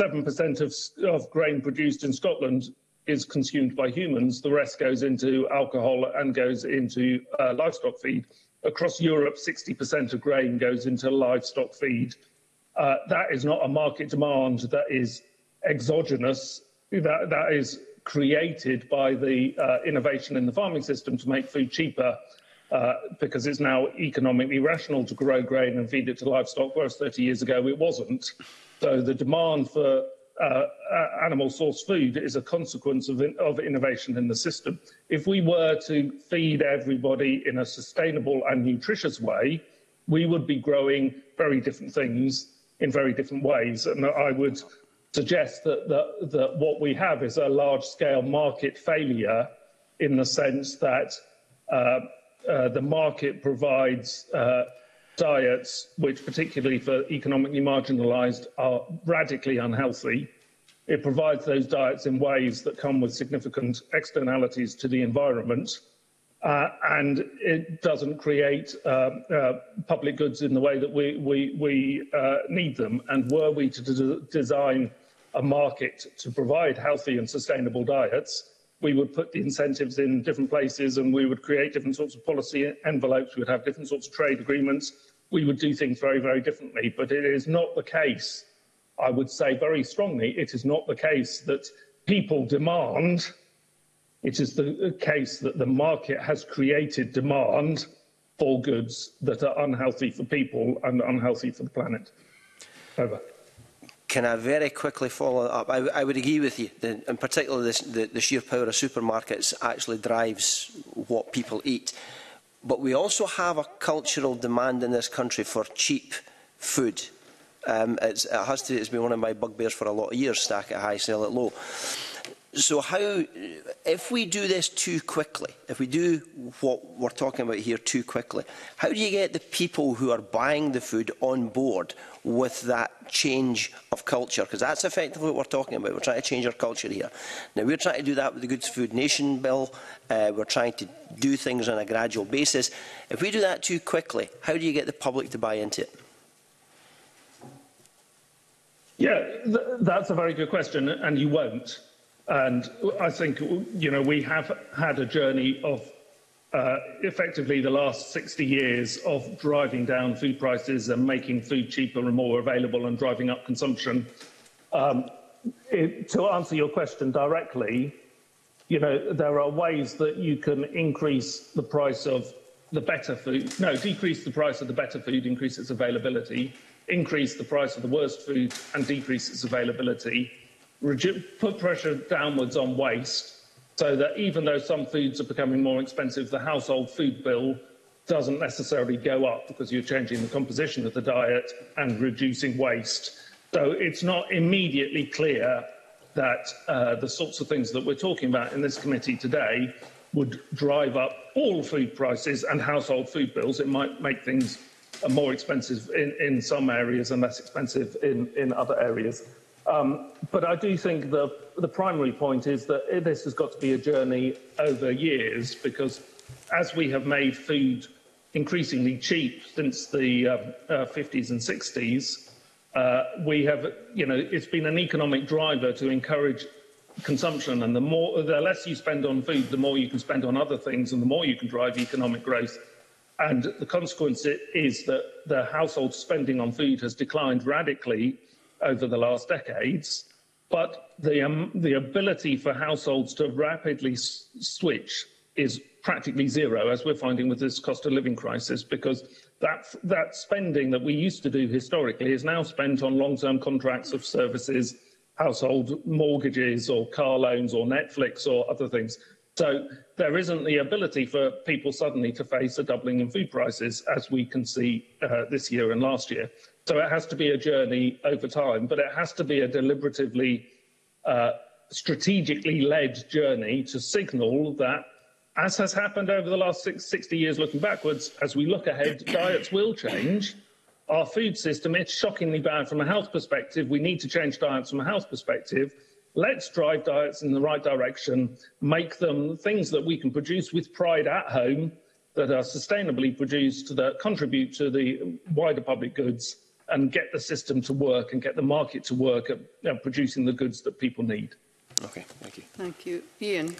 7% of grain produced in Scotland is consumed by humans. The rest goes into alcohol and goes into livestock feed. Across Europe, 60% of grain goes into livestock feed. That is not a market demand that is exogenous. That is created by the innovation in the farming system to make food cheaper because it's now economically rational to grow grain and feed it to livestock, whereas 30 years ago it wasn't. So the demand for animal source food is a consequence of innovation in the system. If we were to feed everybody in a sustainable and nutritious way, we would be growing very different things in very different ways. And I would suggest that what we have is a large-scale market failure in the sense that the market provides diets which, particularly for economically marginalised, are radically unhealthy. It provides those diets in ways that come with significant externalities to the environment, and it doesn't create public goods in the way that we need them. And were we to design a market to provide healthy and sustainable diets, we would put the incentives in different places and we would create different sorts of policy envelopes, we would have different sorts of trade agreements, we would do things very, very differently. But it is not the case, I would say very strongly, it is not the case that people demand, it is the case that the market has created demand for goods that are unhealthy for people and unhealthy for the planet. Over. Can I very quickly follow up? I would agree with you, in particular the sheer power of supermarkets actually drives what people eat. But we also have a cultural demand in this country for cheap food. It's been one of my bugbears for a lot of years, stack it high, sell it low. So if we do this too quickly, if we do what we're talking about here too quickly, how do you get the people who are buying the food on board with that change of culture? Because that's effectively what we're talking about. We're trying to change our culture here. Now, we're trying to do that with the Good Food Nation bill. We're trying to do things on a gradual basis. If we do that too quickly, how do you get the public to buy into it? Yeah, that's a very good question, and you won't. And I think, we have had a journey of effectively the last 60 years of driving down food prices and making food cheaper and more available and driving up consumption. To answer your question directly, there are ways that you can increase the price of the better food. No, decrease the price of the better food, increase its availability. Increase the price of the worst food and decrease its availability. Put pressure downwards on waste so that even though some foods are becoming more expensive, the household food bill doesn't necessarily go up because you're changing the composition of the diet and reducing waste. So it's not immediately clear that the sorts of things that we're talking about in this committee today would drive up all food prices and household food bills. It might make things more expensive in some areas and less expensive in other areas. But I do think the primary point is that this has got to be a journey over years, because as we have made food increasingly cheap since the 50s and 60s, we have, it's been an economic driver to encourage consumption, and the less you spend on food, the more you can spend on other things, and the more you can drive economic growth. And the consequence is that the household spending on food has declined radically over the last decades, but the ability for households to rapidly switch is practically zero, as we're finding with this cost of living crisis, because that spending that we used to do historically is now spent on long-term contracts of services, household mortgages or car loans or Netflix or other things. So there isn't the ability for people suddenly to face a doubling in food prices, as we can see this year and last year. So it has to be a journey over time, but it has to be a deliberatively, strategically led journey to signal that, as has happened over the last 60 years looking backwards, as we look ahead, diets will change. Our food system, it's shockingly bad from a health perspective. We need to change diets from a health perspective. Let's drive diets in the right direction, make them things that we can produce with pride at home, that are sustainably produced, that contribute to the wider public goods, and get the system to work and get the market to work at producing the goods that people need. Okay, thank you. Thank you. Ian.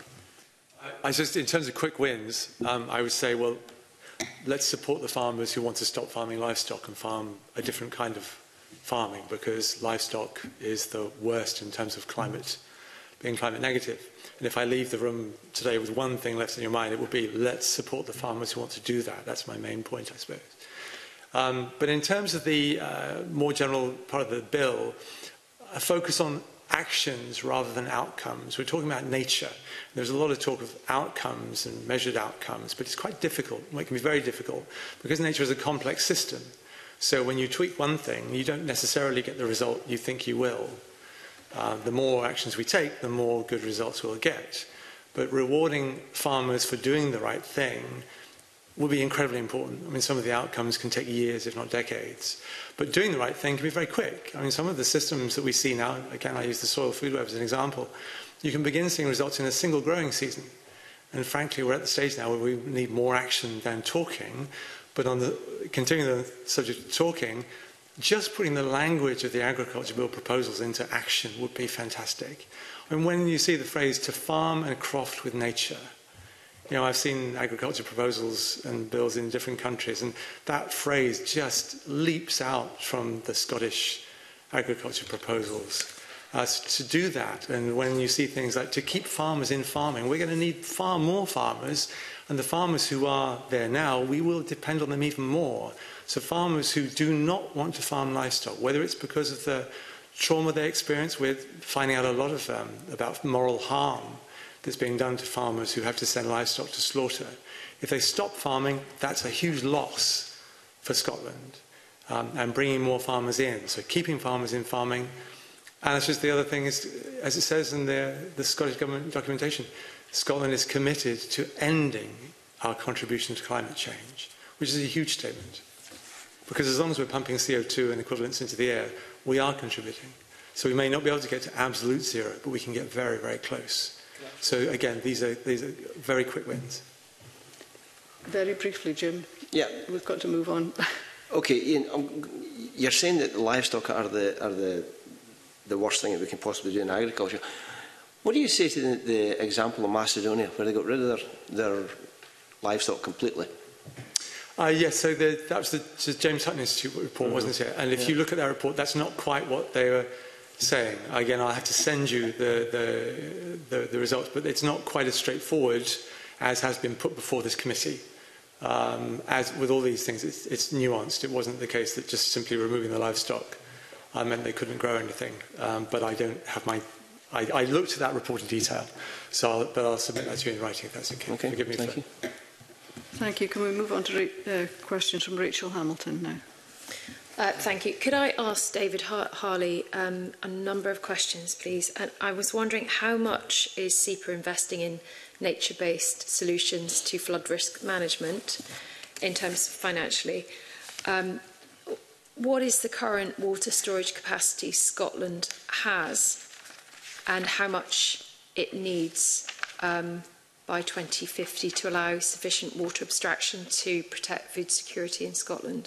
I just, in terms of quick wins, I would say, well, let's support the farmers who want to stop farming livestock and farm a different kind of farming, because livestock is the worst in terms of being climate negative. And if I leave the room today with one thing left in your mind, it would be, let's support the farmers who want to do that. That's my main point, I suppose. But in terms of the more general part of the bill, a focus on actions rather than outcomes. We're talking about nature. There's a lot of talk of outcomes and measured outcomes, but it's quite difficult. It can be very difficult because nature is a complex system. So when you tweak one thing, you don't necessarily get the result you think you will. The more actions we take, the more good results we'll get. But rewarding farmers for doing the right thing will be incredibly important. I mean, some of the outcomes can take years, if not decades. But doing the right thing can be very quick. I mean, some of the systems that we see now, again, I use the soil food web as an example, you can begin seeing results in a single growing season. And frankly, we're at the stage now where we need more action than talking. But on continuing the subject of talking, just putting the language of the Agriculture Bill proposals into action would be fantastic. And when you see the phrase, to farm and croft with nature, I've seen agriculture proposals and bills in different countries, and that phrase just leaps out from the Scottish agriculture proposals. To do that, and when you see things like to keep farmers in farming, we're going to need far more farmers, and the farmers who are there now, we will depend on them even more. So farmers who do not want to farm livestock, whether it's because of the trauma they experience with finding out a lot of about moral harm that's being done to farmers who have to send livestock to slaughter. If they stop farming, that's a huge loss for Scotland, and bringing more farmers in. So keeping farmers in farming. And that's just the other thing is, as it says in the Scottish Government documentation, Scotland is committed to ending our contribution to climate change, which is a huge statement. Because as long as we're pumping CO2 and equivalents into the air, we are contributing. So we may not be able to get to absolute zero, but we can get very, very close. So again, these are very quick wins. Very briefly, Jim. Yeah, we've got to move on. Okay, Ian, you're saying that the livestock are the worst thing that we can possibly do in agriculture. What do you say to the example of Macedonia, where they got rid of their livestock completely? Yes, so that was the James Hutton Institute report, wasn't it? And if you look at that report, that's not quite what they were saying. Again, I'll have to send you the results, but it's not quite as straightforward as has been put before this committee. As with all these things, it's nuanced. It wasn't the case that just simply removing the livestock meant they couldn't grow anything. But I don't have I looked at that report in detail, but I'll submit that to you in writing if that's okay. Okay, forgive me thank you. Thank you. Can we move on to questions from Rachel Hamilton now? Thank you. Could I ask David Harley a number of questions, please? And I was wondering, how much is SEPA investing in nature-based solutions to flood risk management in terms of financially? What is the current water storage capacity Scotland has, and how much it needs by 2050 to allow sufficient water abstraction to protect food security in Scotland?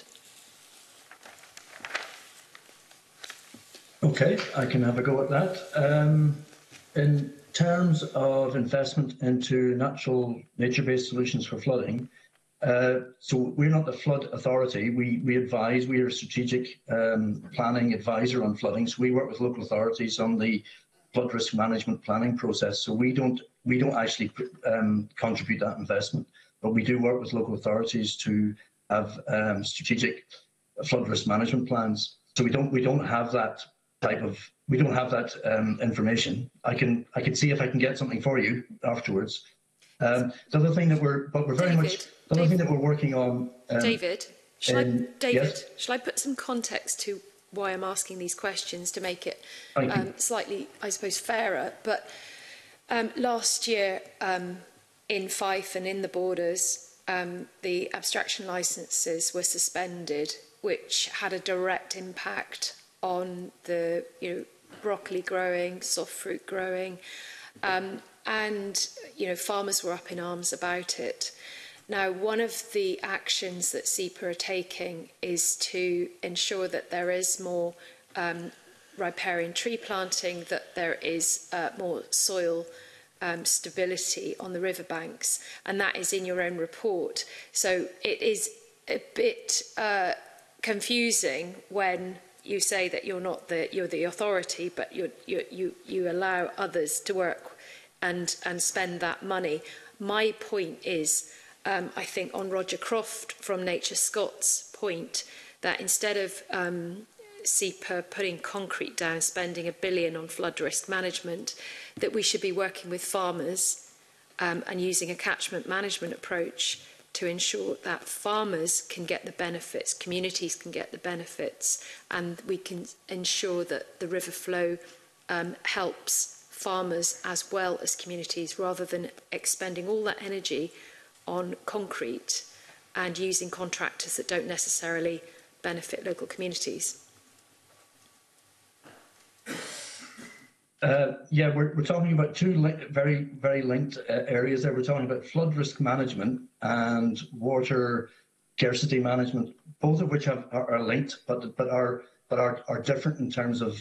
Okay, I can have a go at that. In terms of investment into natural nature-based solutions for flooding, so we're not the flood authority. We advise. We are a strategic planning advisor on flooding. So we work with local authorities on the flood risk management planning process. So we don't actually contribute that investment, but we do work with local authorities to have strategic flood risk management plans. So we don't have that information. I can see if I can get something for you afterwards. The other thing that we're working on. David, shall yes? I put some context to why I'm asking these questions to make it slightly, I suppose, fairer? But last year in Fife and in the Borders, the abstraction licences were suspended, which had a direct impact on the broccoli growing, soft fruit growing, and farmers were up in arms about it. Now, one of the actions that SEPA are taking is to ensure that there is more riparian tree planting, that there is more soil stability on the riverbanks, and that is in your own report. So it is a bit confusing when you say that you're the authority, but you allow others to work and spend that money. My point is, I think on Roger Croft from Nature Scott's point, that instead of SEPA putting concrete down, spending $1 billion on flood risk management, that we should be working with farmers and using a catchment management approach to ensure that farmers can get the benefits, communities can get the benefits, and we can ensure that the river flow helps farmers as well as communities, rather than expending all that energy on concrete and using contractors that don't necessarily benefit local communities. Yeah, we're talking about two very, very linked areas there. We're talking about flood risk management and water scarcity management, both of which are linked, but are different in terms of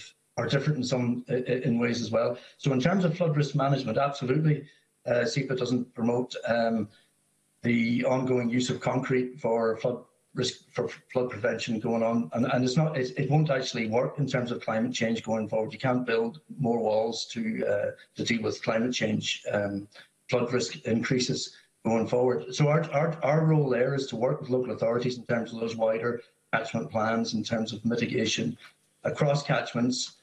in ways as well. So in terms of flood risk management, absolutely, SEPA doesn't promote the ongoing use of concrete for flood prevention going on, and it won't actually work in terms of climate change going forward. You can't build more walls to deal with climate change flood risk increases going forward. So our role there is to work with local authorities in terms of those wider catchment plans, in terms of mitigation across catchments,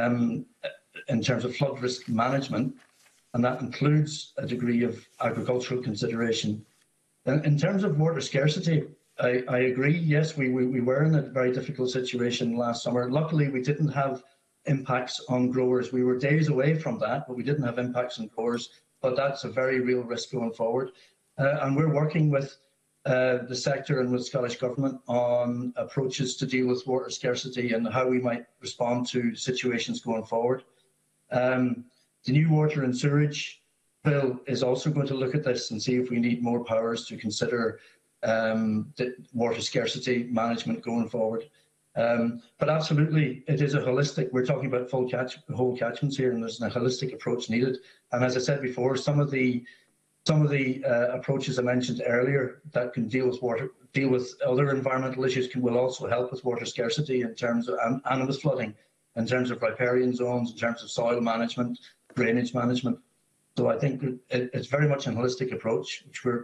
in terms of flood risk management, and that includes a degree of agricultural consideration. In terms of water scarcity, I agree. Yes, we were in a very difficult situation last summer. Luckily, we didn't have impacts on growers. We were days away from that, but we didn't have impacts on growers. But that's a very real risk going forward. And we're working with the sector and with Scottish Government on approaches to deal with water scarcity and how we might respond to situations going forward. The new water and sewerage bill is also going to look at this and see if we need more powers to consider the water scarcity management going forward. But absolutely, it is a holistic. We're talking about whole catchments here, and there's a holistic approach needed. And as I said before, some of the approaches I mentioned earlier that can deal with other environmental issues will also help with water scarcity in terms of and with flooding, in terms of riparian zones, in terms of soil management, drainage management. So I think it's very much a holistic approach, which we're.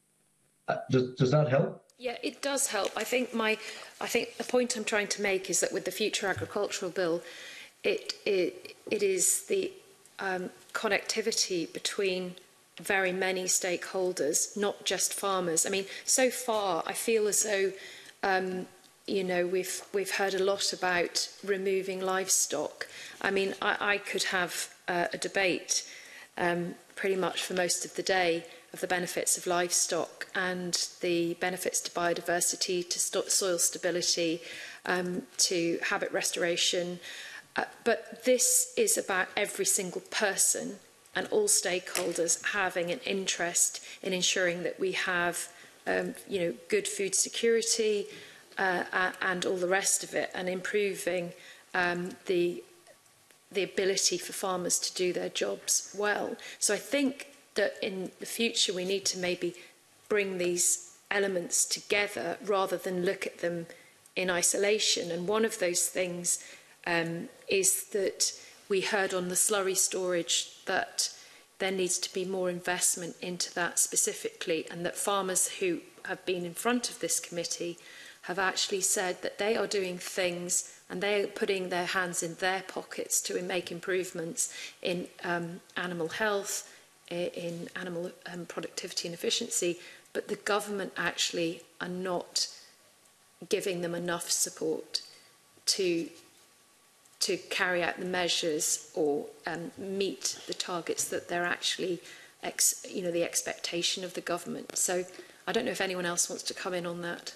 Does that help? Yeah, it does help. I think the point I'm trying to make is that with the future agricultural bill, it is the connectivity between very many stakeholders, not just farmers. I mean, so far I feel as though you know, we've heard a lot about removing livestock. I mean, I could have a debate pretty much for most of the day of the benefits of livestock and the benefits to biodiversity, to soil stability, to habit restoration. But this is about every single person and all stakeholders having an interest in ensuring that we have, you know, good food security and all the rest of it, and improving the ability for farmers to do their jobs well. So I think that in the future we need to maybe bring these elements together rather than look at them in isolation. And one of those things is that we heard on the slurry storage that there needs to be more investment into that specifically, and that farmers who have been in front of this committee have actually said that they are doing things and they're putting their hands in their pockets to make improvements in animal health, in animal productivity and efficiency, but the government actually are not giving them enough support to carry out the measures or meet the targets that they're actually, you know, the expectation of the government. So I don't know if anyone else wants to come in on that.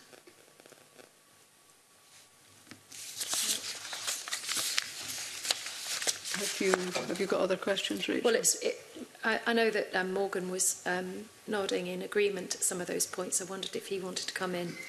Have you got other questions, Rachel? Well, I know that Morgan was nodding in agreement at some of those points. I wondered if he wanted to come in.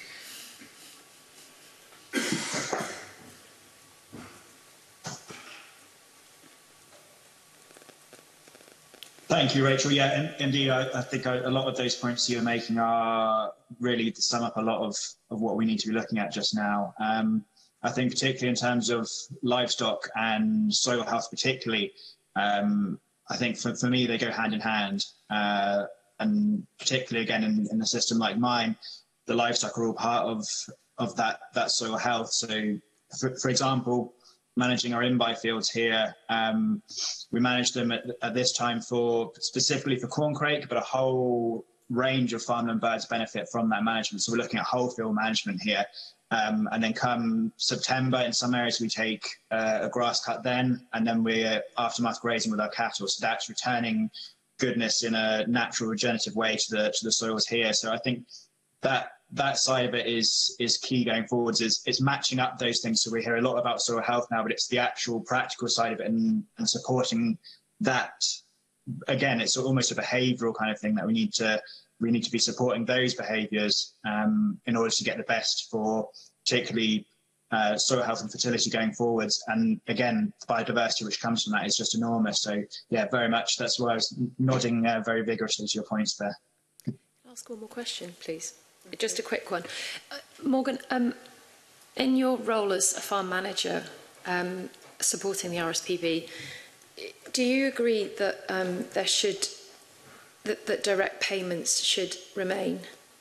Thank you, Rachel. Yeah, indeed, I think a lot of those points you're making are really to sum up a lot of what we need to be looking at just now. I think particularly in terms of livestock and soil health particularly, I think for me they go hand in hand. And particularly again in a system like mine, the livestock are all part of that soil health. So for example, managing our in-buy fields here, we manage them at this time specifically for corncrake, but a whole range of farmland birds benefit from that management. So we're looking at whole field management here. And then come September, in some areas we take a grass cut then, and then we're aftermath grazing with our cattle. So that's returning goodness in a natural regenerative way to the soils here. So I think that side of it is key going forwards, is matching up those things. So we hear a lot about soil health now, but it's the actual practical side of it and supporting that. Again, it's almost a behavioural kind of thing that we need to be supporting those behaviours in order to get the best for particularly soil health and fertility going forwards. And again, the biodiversity which comes from that is just enormous. So yeah, very much. That's why I was nodding very vigorously to your points there. I'll ask one more question, please. Just a quick one. Morgan, in your role as a farm manager supporting the RSPB, do you agree that that direct payments should remain?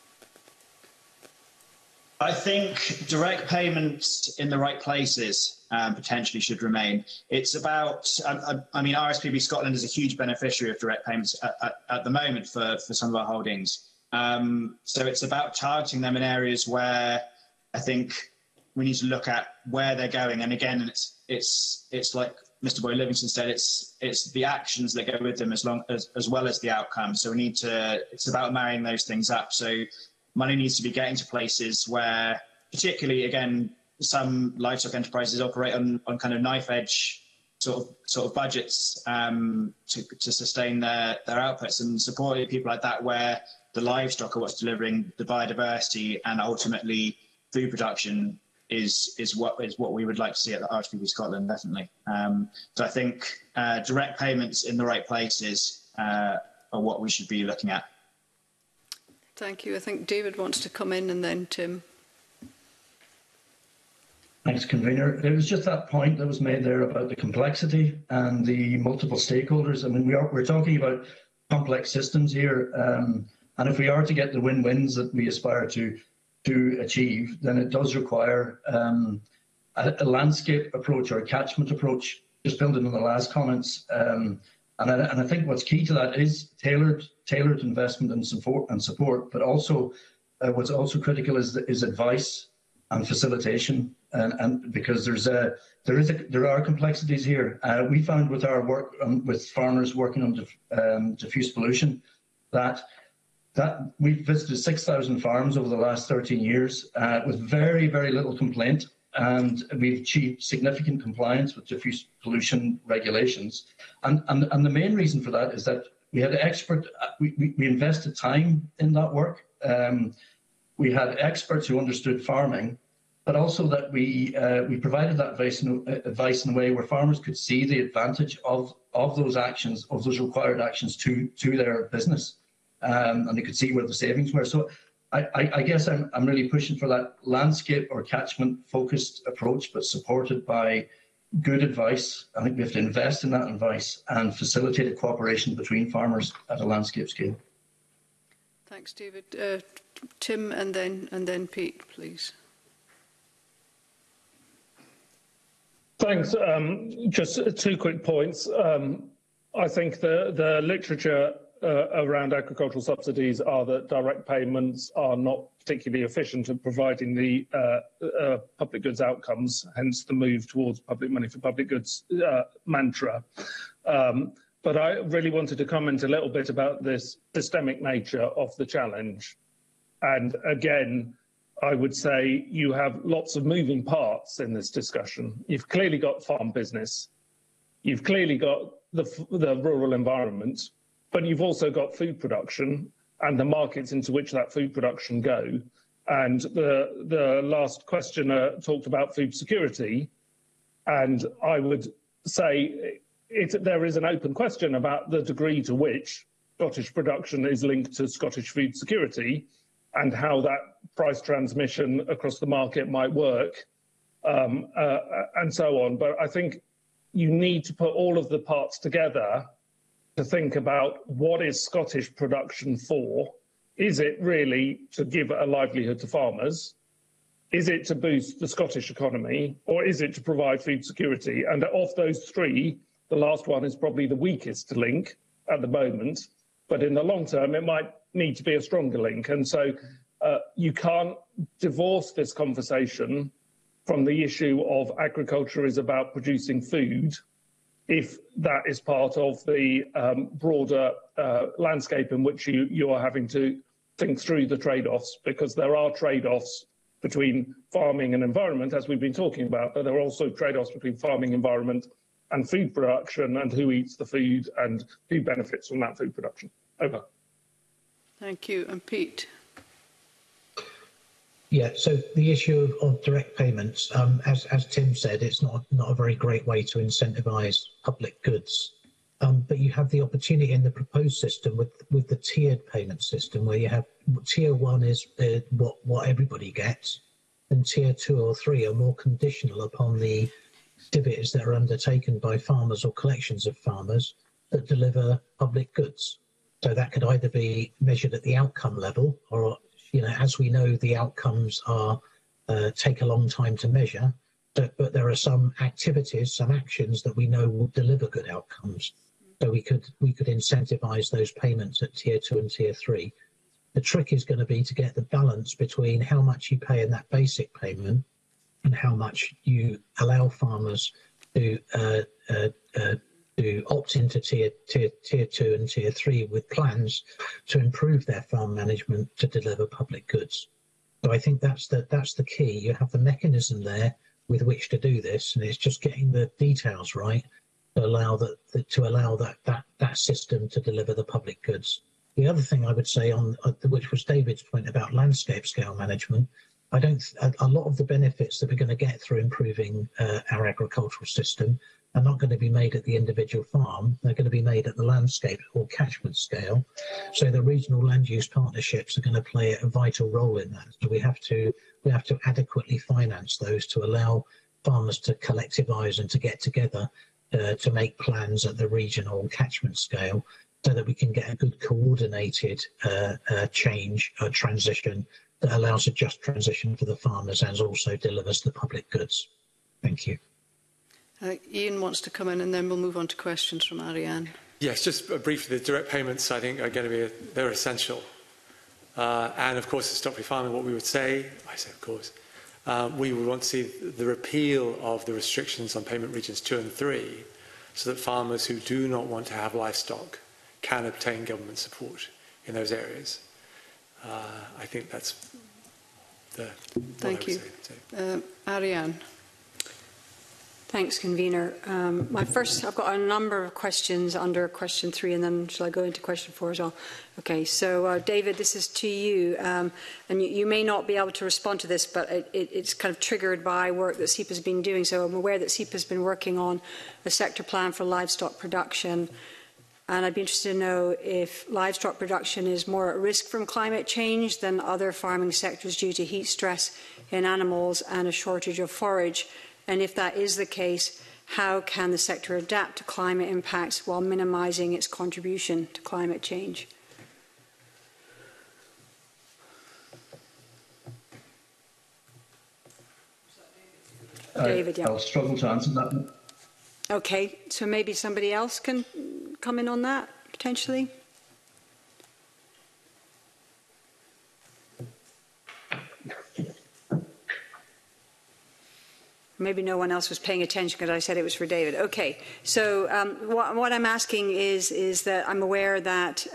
I think direct payments in the right places potentially should remain. It's about, I mean, RSPB Scotland is a huge beneficiary of direct payments at the moment for some of our holdings. So it's about targeting them in areas where I think we need to look at where they're going. And again, it's like Mr. Boyd Livingston said, it's the actions that go with them as well as the outcome. So it's about marrying those things up. So money needs to be getting to places where, particularly again, some livestock enterprises operate on kind of knife edge sort of budgets to sustain their outputs, and supporting people like that where the livestock are what's delivering the biodiversity and ultimately food production is what we would like to see at the RSPB Scotland, definitely. So I think direct payments in the right places are what we should be looking at. Thank you. I think David wants to come in, and then Tim. Thanks, Convener. It was just that point that was made there about the complexity and the multiple stakeholders. I mean, we're talking about complex systems here, and if we are to get the win-wins that we aspire to achieve, then it does require a landscape approach or a catchment approach, just building on the last comments. And I think what's key to that is tailored investment and support, but also what's also critical is advice and facilitation, and because there are complexities here. We found with our work with farmers working on diffuse pollution that we've visited 6,000 farms over the last 13 years with very, very little complaint, and we've achieved significant compliance with diffuse pollution regulations. And the main reason for that is that we had we invested time in that work. We had experts who understood farming, but also that we provided that advice in a way where farmers could see the advantage of those actions, of those required actions to their business, and they could see where the savings were. So I guess I'm really pushing for that landscape or catchment focused approach, but supported by good advice. I think we have to invest in that advice and facilitate a cooperation between farmers at a landscape scale. Thanks, David. Tim and then Pete, please. Thanks. Just 2 quick points. I think the literature around agricultural subsidies are that direct payments are not particularly efficient at providing the public goods outcomes, hence the move towards public money for public goods mantra. But I really wanted to comment a little bit about this systemic nature of the challenge. And again, I would say you have lots of moving parts in this discussion. You've clearly got farm business. You've clearly got the rural environment, but you've also got food production and the markets into which that food production go. And the last questioner talked about food security. And I would say there is an open question about the degree to which Scottish production is linked to Scottish food security and how that price transmission across the market might work, and so on. But I think you need to put all of the parts together to think about what is Scottish production for. Is it really to give a livelihood to farmers? Is it to boost the Scottish economy? Or is it to provide food security? And of those three, the last one is probably the weakest to link at the moment. But in the long term, it might need to be a stronger link. And so you can't divorce this conversation from the issue of agriculture is about producing food if that is part of the broader landscape in which you are having to think through the trade-offs, because there are trade-offs between farming and environment, as we've been talking about, but there are also trade-offs between farming, environment and food production, and who eats the food and who benefits from that food production. Over. Thank you. And Pete. Yeah, so the issue of direct payments, as Tim said, it's not a very great way to incentivise public goods. But you have the opportunity in the proposed system with the tiered payment system, where you have tier 1 is what everybody gets, and tier 2 or 3 are more conditional upon the activities that are undertaken by farmers or collections of farmers that deliver public goods. So that could either be measured at the outcome level, or, you know, as we know, the outcomes are take a long time to measure, but there are some activities, some actions that we know will deliver good outcomes. So we could incentivise those payments at tier 2 and tier 3. The trick is going to be to get the balance between how much you pay in that basic payment and how much you allow farmers to opt into tier 2 and tier 3 with plans to improve their farm management to deliver public goods. So I think that's the key. You have the mechanism there with which to do this, and it's just getting the details right to allow that system to deliver the public goods. The other thing I would say on which was David's point about landscape scale management, a lot of the benefits that we're going to get through improving our agricultural system are not going to be made at the individual farm. They're going to be made at the landscape or catchment scale. So the regional land use partnerships are going to play a vital role in that. So we have to adequately finance those to allow farmers to collectivise and to get together to make plans at the regional catchment scale, so that we can get a good coordinated transition that allows a just transition for the farmers and also delivers the public goods. Thank you. Ian wants to come in, and then we'll move on to questions from Ariane. Yes, just briefly, the direct payments, I think, are going to be they're essential. And of course, to stop farming, what we would say, I say of course, we would want to see the repeal of the restrictions on payment regions 2 and 3 so that farmers who do not want to have livestock can obtain government support in those areas. I think that's the... Thank you. Ariane. Thanks, Convener. I've got a number of questions under question 3, and then shall I go into question 4 as well? Okay, so David, this is to you, and you may not be able to respond to this, but it's kind of triggered by work that SEPA has been doing. So I'm aware that SEPA has been working on a sector plan for livestock production, and I'd be interested to know if livestock production is more at risk from climate change than other farming sectors due to heat stress in animals and a shortage of forage. And if that is the case, how can the sector adapt to climate impacts while minimising its contribution to climate change? David, yeah. I'll struggle to answer that. Okay, so maybe somebody else can come in on that, potentially? Maybe no one else was paying attention because I said it was for David. Okay, so what I'm asking is that I'm aware that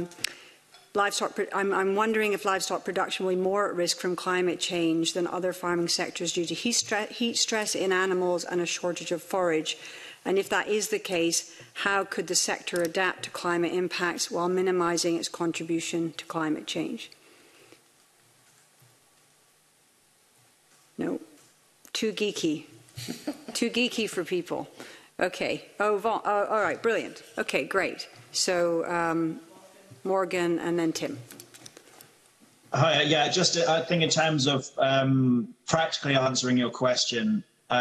I'm wondering if livestock production will be more at risk from climate change than other farming sectors due to heat stress in animals and a shortage of forage. And if that is the case, how could the sector adapt to climate impacts while minimising its contribution to climate change? No. Too geeky. Too geeky for people. Okay. Oh, all right. Brilliant. Okay, great. So Morgan and then Tim. Hi. Yeah, just I think in terms of practically answering your question,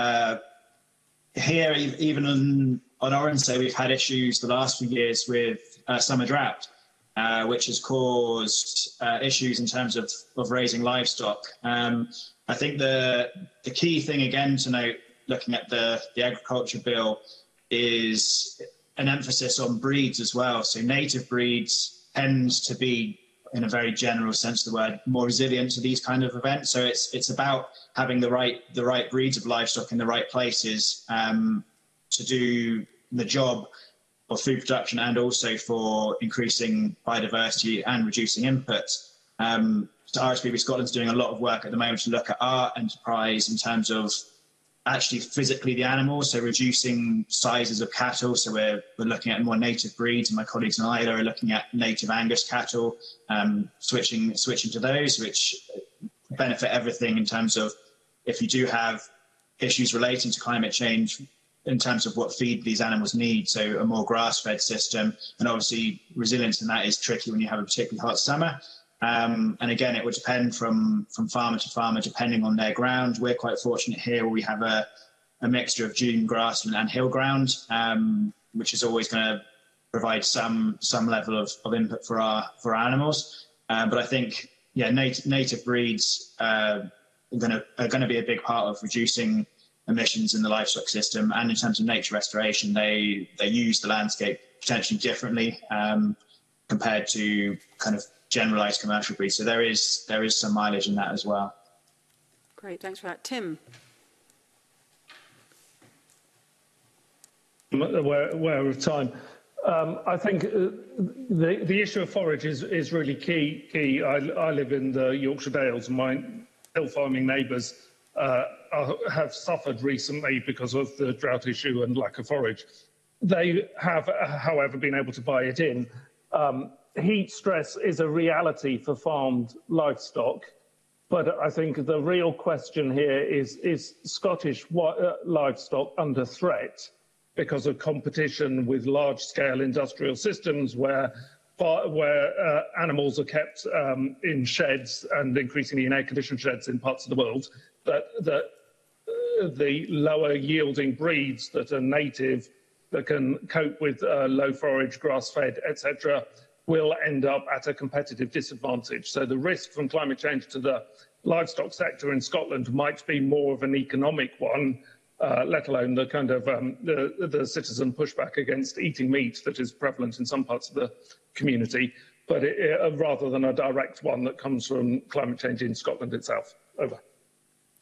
here, even on Oronsay, we've had issues the last few years with summer drought, which has caused issues in terms of raising livestock. I think the key thing, again, to note, looking at the agriculture bill, is an emphasis on breeds as well. So native breeds tend to be, in a very general sense of the word, more resilient to these kind of events. So it's about having the right breeds of livestock in the right places to do the job of food production and also for increasing biodiversity and reducing inputs. So RSPB Scotland's doing a lot of work at the moment to look at our enterprise in terms of actually physically the animals, so reducing sizes of cattle. So we're looking at more native breeds, and my colleagues in Isla are looking at native Angus cattle, switching to those, which benefit everything in terms of if you do have issues relating to climate change in terms of what feed these animals need, so a more grass-fed system, and obviously resilience in that is tricky when you have a particularly hot summer. And again, it would depend from farmer to farmer, depending on their ground. We're quite fortunate here where we have a mixture of dune grassland and hill ground, which is always going to provide some level of input for our animals. But I think, yeah, native breeds are going to be a big part of reducing emissions in the livestock system. And in terms of nature restoration, they use the landscape potentially differently compared to kind of generalised commercial breeds. So there is some mileage in that as well. Great, thanks for that. Tim. Aware of time. I think the issue of forage is really key. I live in the Yorkshire Dales. My hill farming neighbours have suffered recently because of the drought issue and lack of forage. They have, however, been able to buy it in. Heat stress is a reality for farmed livestock, but I think the real question here is Scottish livestock under threat because of competition with large-scale industrial systems where animals are kept in sheds and increasingly in air-conditioned sheds in parts of the world, that the lower-yielding breeds that are native, that can cope with low forage, grass-fed, etc., will end up at a competitive disadvantage. So the risk from climate change to the livestock sector in Scotland might be more of an economic one, let alone the kind of the citizen pushback against eating meat that is prevalent in some parts of the community, but rather than a direct one that comes from climate change in Scotland itself. Over.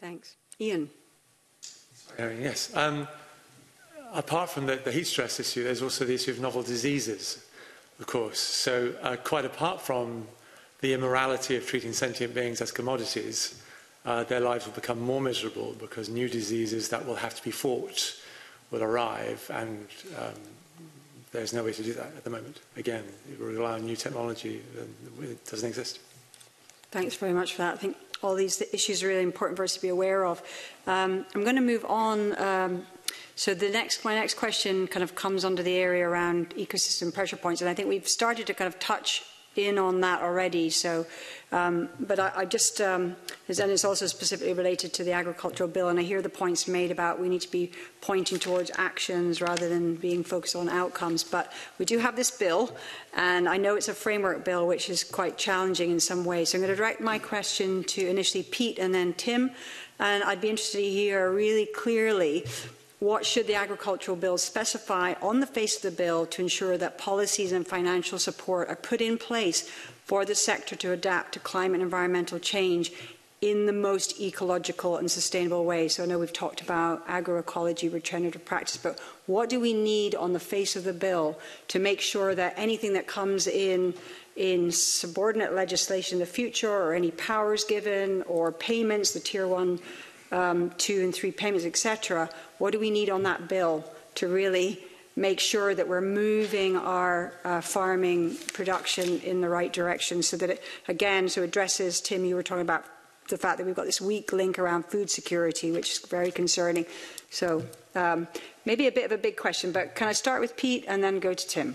Thanks. Ian. Yes. Apart from the heat stress issue, there's also the issue of novel diseases, of course. So quite apart from the immorality of treating sentient beings as commodities, their lives will become more miserable because new diseases that will have to be fought will arrive, and there's no way to do that at the moment. Again, it will rely on new technology that doesn't exist. Thanks very much for that. I think all these issues are really important for us to be aware of. I'm going to move on. So my next question kind of comes under the area around ecosystem pressure points, and I think we've started to kind of touch in on that already. So, but I just, and it's also specifically related to the agricultural bill, and I hear the points made about we need to be pointing towards actions rather than being focused on outcomes. But we do have this bill, and I know it's a framework bill, which is quite challenging in some ways. So I'm going to direct my question to initially Pete and then Tim, and I'd be interested to hear really clearly what should the agricultural bill specify on the face of the bill to ensure that policies and financial support are put in place for the sector to adapt to climate and environmental change in the most ecological and sustainable way? So I know we've talked about agroecology, regenerative practice, but what do we need on the face of the bill to make sure that anything that comes in subordinate legislation in the future, or any powers given, or payments, the Tier 1, 2 and 3 payments, etc. What do we need on that bill to really make sure that we're moving our farming production in the right direction, so that it, again, so addresses, Tim, you were talking about the fact that we've got this weak link around food security, which is very concerning. So maybe a bit of a big question, but can I start with Pete and then go to Tim?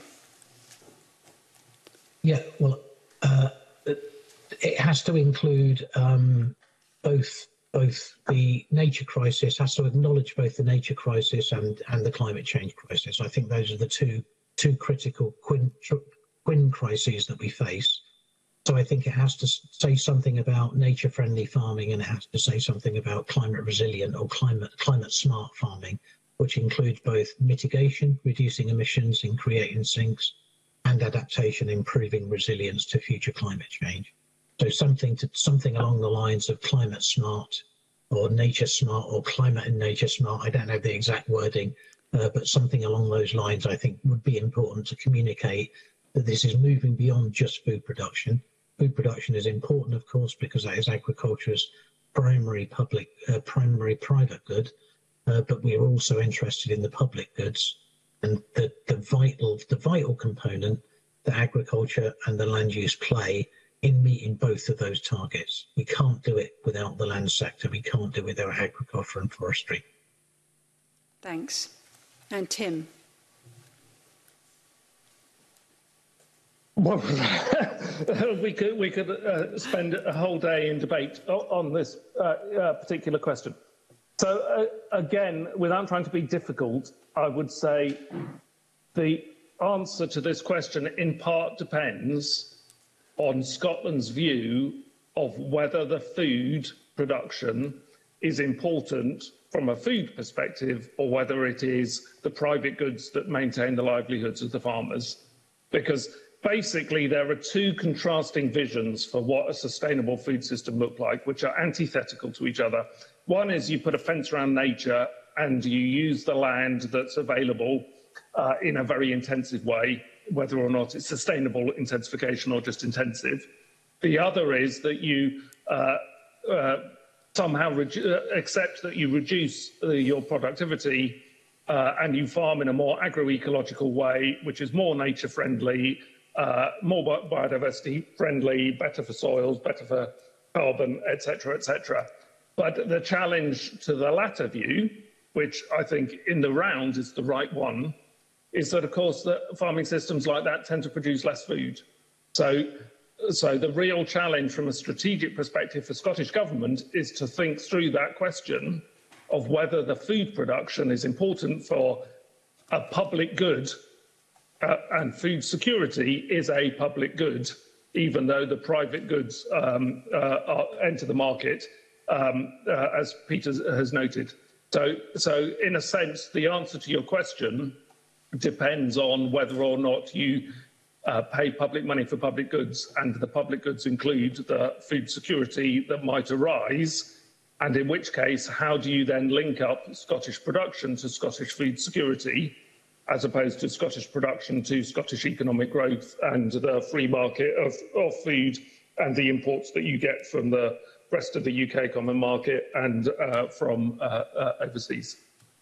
Yeah, well, it has to include both the nature crisis, has to acknowledge both the nature crisis and the climate change crisis. I think those are the two critical twin crises that we face. So I think it has to say something about nature-friendly farming, and it has to say something about climate resilient or climate smart farming, which includes both mitigation, reducing emissions and creating sinks, and adaptation, improving resilience to future climate change. So something along the lines of climate smart or nature smart or climate and nature smart. I don't know the exact wording, but something along those lines I think would be important to communicate that this is moving beyond just food production. Food production is important, of course, because that is agriculture's primary private good, but we are also interested in the public goods and the vital component that agriculture and the land use play in meeting both of those targets. We can't do it without the land sector. We can't do it without agriculture and forestry. Thanks. And Tim. Well, we could spend a whole day in debate on this particular question. So again, without trying to be difficult, I would say the answer to this question in part depends on Scotland's view of whether the food production is important from a food perspective, or whether it is the private goods that maintain the livelihoods of the farmers. Because basically there are two contrasting visions for what a sustainable food system looks like, which are antithetical to each other. One is you put a fence around nature and you use the land that's available in a very intensive way, whether or not it's sustainable intensification or just intensive. The other is that you somehow accept that you reduce your productivity and you farm in a more agroecological way, which is more nature friendly, more biodiversity friendly, better for soils, better for carbon, etc., etc. But the challenge to the latter view, which I think in the round is the right one, is that, of course, the farming systems like that tend to produce less food. So the real challenge from a strategic perspective for Scottish Government is to think through that question of whether the food production is important for a public good, and food security is a public good, even though the private goods enter the market, as Peter has noted. So in a sense, the answer to your question depends on whether or not you pay public money for public goods, and the public goods include the food security that might arise And in which case, how do you then link up Scottish production to Scottish food security, as opposed to Scottish production to Scottish economic growth and the free market of food and the imports that you get from the rest of the UK common market and from overseas?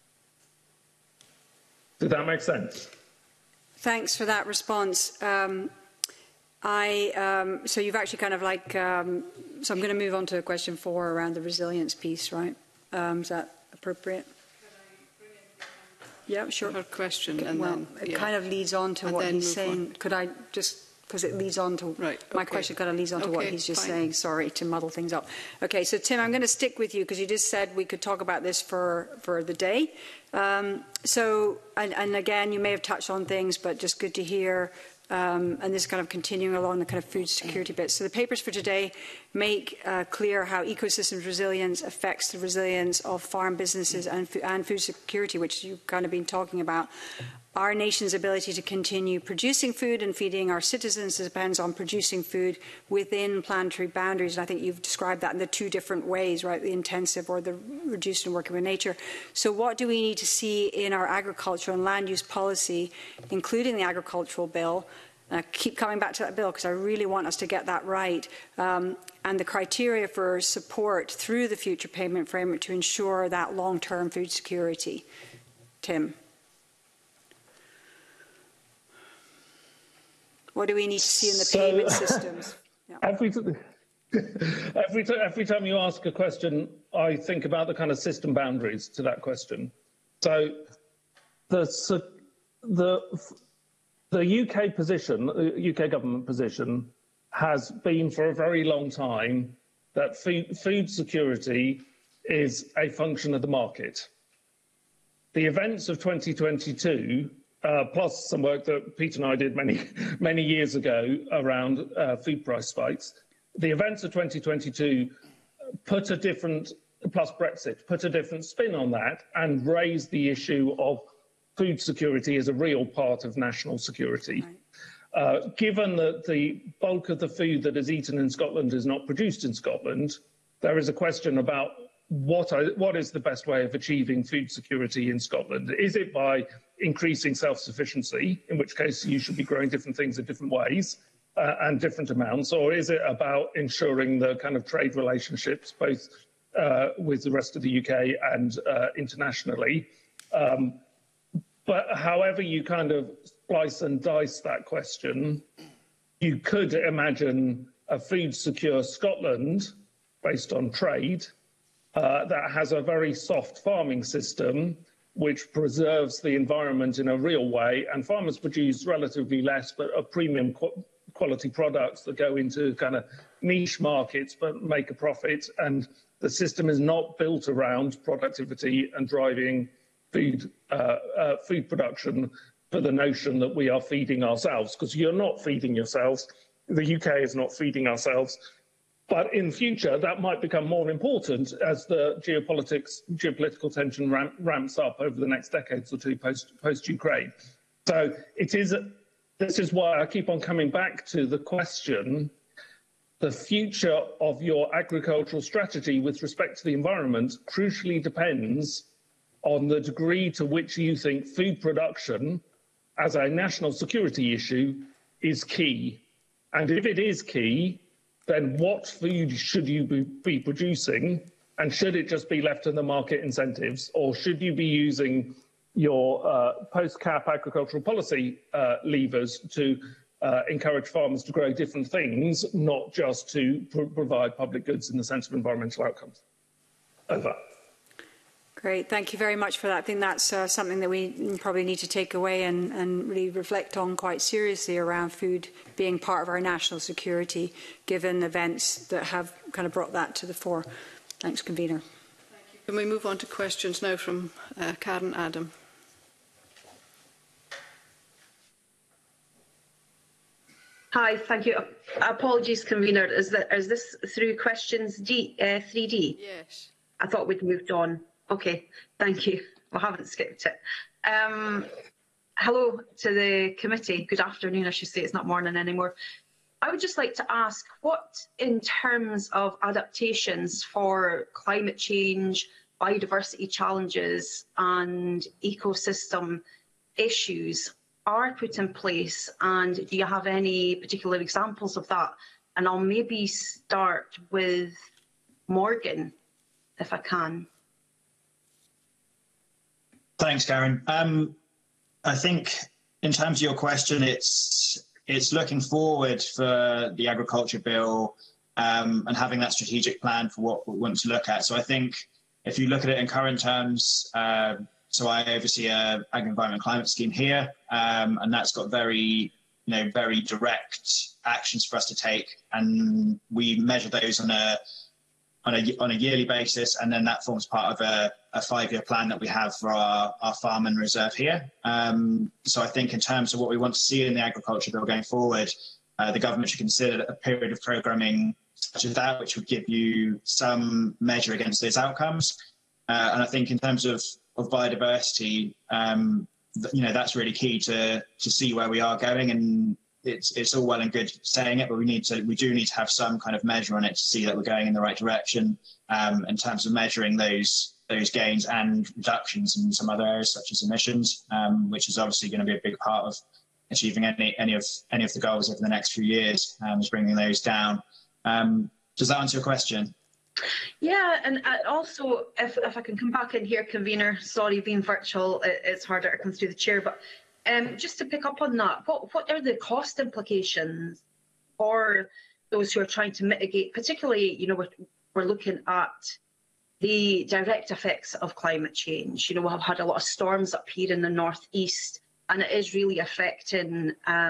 Did that make sense? Thanks for that response. So you've actually kind of like, so I'm going to move on to question 4 around the resilience piece, right? Is that appropriate? Yeah, sure. Her question, okay, and well, then it kind of leads on to what he's saying. Could I just, because it leads on to my question, kind of leads on to what he's just saying. Sorry to muddle things up. Okay, so Tim, I'm going to stick with you because you just said we could talk about this for the day. So, and again, you may have touched on things, but just good to hear. And this is kind of continuing along the kind of food security bit. So the papers for today make clear how ecosystem resilience affects the resilience of farm businesses and food security, which you've kind of been talking about. Our nation's ability to continue producing food and feeding our citizens depends on producing food within planetary boundaries. And I think you've described that in the 2 different ways, right? The intensive or the reduced and working with nature. So what do we need to see in our agriculture and land use policy, including the agricultural bill? And I keep coming back to that bill because I really want us to get that right. And the criteria for support through the future payment framework to ensure that long-term food security. Tim. What do we need to see in the payment systems? Yeah. Every time you ask a question, I think about the kind of system boundaries to that question. So the UK position, the UK government position, has been for a very long time that food security is a function of the market. The events of 2022, plus some work that Pete and I did many years ago around food price spikes, the events of 2022 put a different, plus Brexit, put a different spin on that and raised the issue of food security as a real part of national security. Right. Given that the bulk of the food that is eaten in Scotland is not produced in Scotland, there is a question about what is the best way of achieving food security in Scotland? Is it by increasing self-sufficiency, in which case you should be growing different things in different ways and different amounts, or is it about ensuring the kind of trade relationships both with the rest of the UK and internationally? But however you kind of slice and dice that question, you could imagine a food secure Scotland based on trade that has a very soft farming system which preserves the environment in a real way, and farmers produce relatively less but a premium quality products that go into kind of niche markets but make a profit, and the system is not built around productivity and driving food production for the notion that we are feeding ourselves, because you're not feeding yourselves. The UK is not feeding ourselves. But in future, that might become more important as the geopolitical tension ramps up over the next decades or 2 post-Ukraine. So this is why I keep on coming back to the question, the future of your agricultural strategy with respect to the environment crucially depends on the degree to which you think food production as a national security issue is key. And if it is key, then what food should you be producing? And should it just be left to the market incentives? Or should you be using your post-CAP agricultural policy levers to encourage farmers to grow different things, not just to provide public goods in the sense of environmental outcomes? Over. Great, thank you very much for that. I think that's something that we probably need to take away and really reflect on quite seriously around food being part of our national security, given events that have kind of brought that to the fore. Thanks, Convener. Thank you. Can we move on to questions now from Karen Adam? Hi, thank you. Apologies, Convener. Is this through questions 3D? Yes. I thought we'd moved on. Okay, thank you. I haven't skipped it. Hello to the committee. Good afternoon, I should say. It's not morning anymore. I would just like to ask, what in terms of adaptations for climate change, biodiversity challenges and ecosystem issues are put in place, and do you have any particular examples of that? And I'll maybe start with Morgan, if I can. Thanks, Karen. I think in terms of your question, it's looking forward for the agriculture bill and having that strategic plan for what we want to look at. So I think if you look at it in current terms, so I oversee a agri-environment climate scheme here, and that's got very direct actions for us to take, and we measure those on a yearly basis, and then that forms part of a 5-year plan that we have for our farm and reserve here. So I think in terms of what we want to see in the agriculture bill going forward, the government should consider a period of programming such as that, which would give you some measure against those outcomes. And I think in terms of biodiversity, that's really key to see where we are going. And it's all well and good saying it, but we do need to have some kind of measure on it to see that we're going in the right direction in terms of measuring those gains and reductions in some other areas such as emissions, which is obviously going to be a big part of achieving any of the goals over the next few years, is bringing those down. Does that answer your question? Yeah, and also, if I can come back in here, convener, sorry, being virtual, it's harder to come through the chair, but just to pick up on that, what are the cost implications for those who are trying to mitigate, particularly, we're looking at the direct effects of climate change. We have had a lot of storms up here in the northeast, and it is really affecting,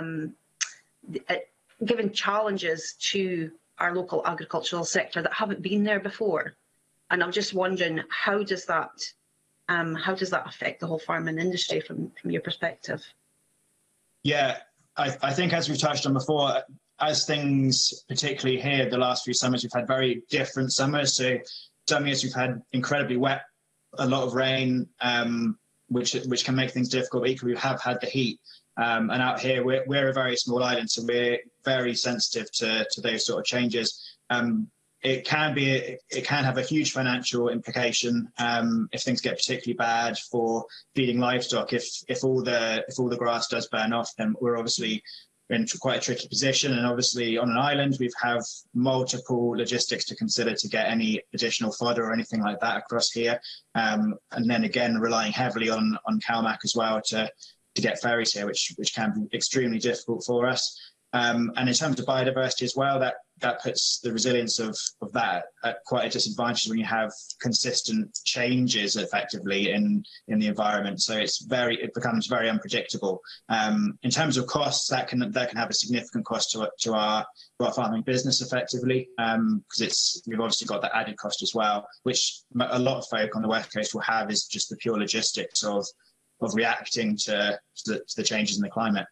giving challenges to our local agricultural sector that haven't been there before. And I'm just wondering, how does that affect the whole farming industry from your perspective? Yeah, I think as we've touched on before, as things, particularly here, the last few summers, we've had very different summers. So some years we've had incredibly wet, a lot of rain, which can make things difficult. But equally, we have had the heat. And out here, we're a very small island, so we're very sensitive to those sort of changes. It can have a huge financial implication if things get particularly bad for feeding livestock. If all the grass does burn off, then we're obviously in quite a tricky position. And obviously, on an island, we have multiple logistics to consider to get any additional fodder or anything like that across here. And then again, relying heavily on CalMac as well to get ferries here, which can be extremely difficult for us. And in terms of biodiversity as well, that puts the resilience of that at quite a disadvantage when you have consistent changes effectively in the environment. So it becomes very unpredictable. In terms of costs, that can have a significant cost to our farming business effectively, because we've obviously got that added cost as well, which a lot of folk on the West Coast will have, is just the pure logistics of reacting to the changes in the climate.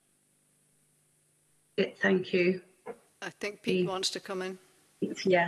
Thank you. I think Pete wants to come in. Yeah.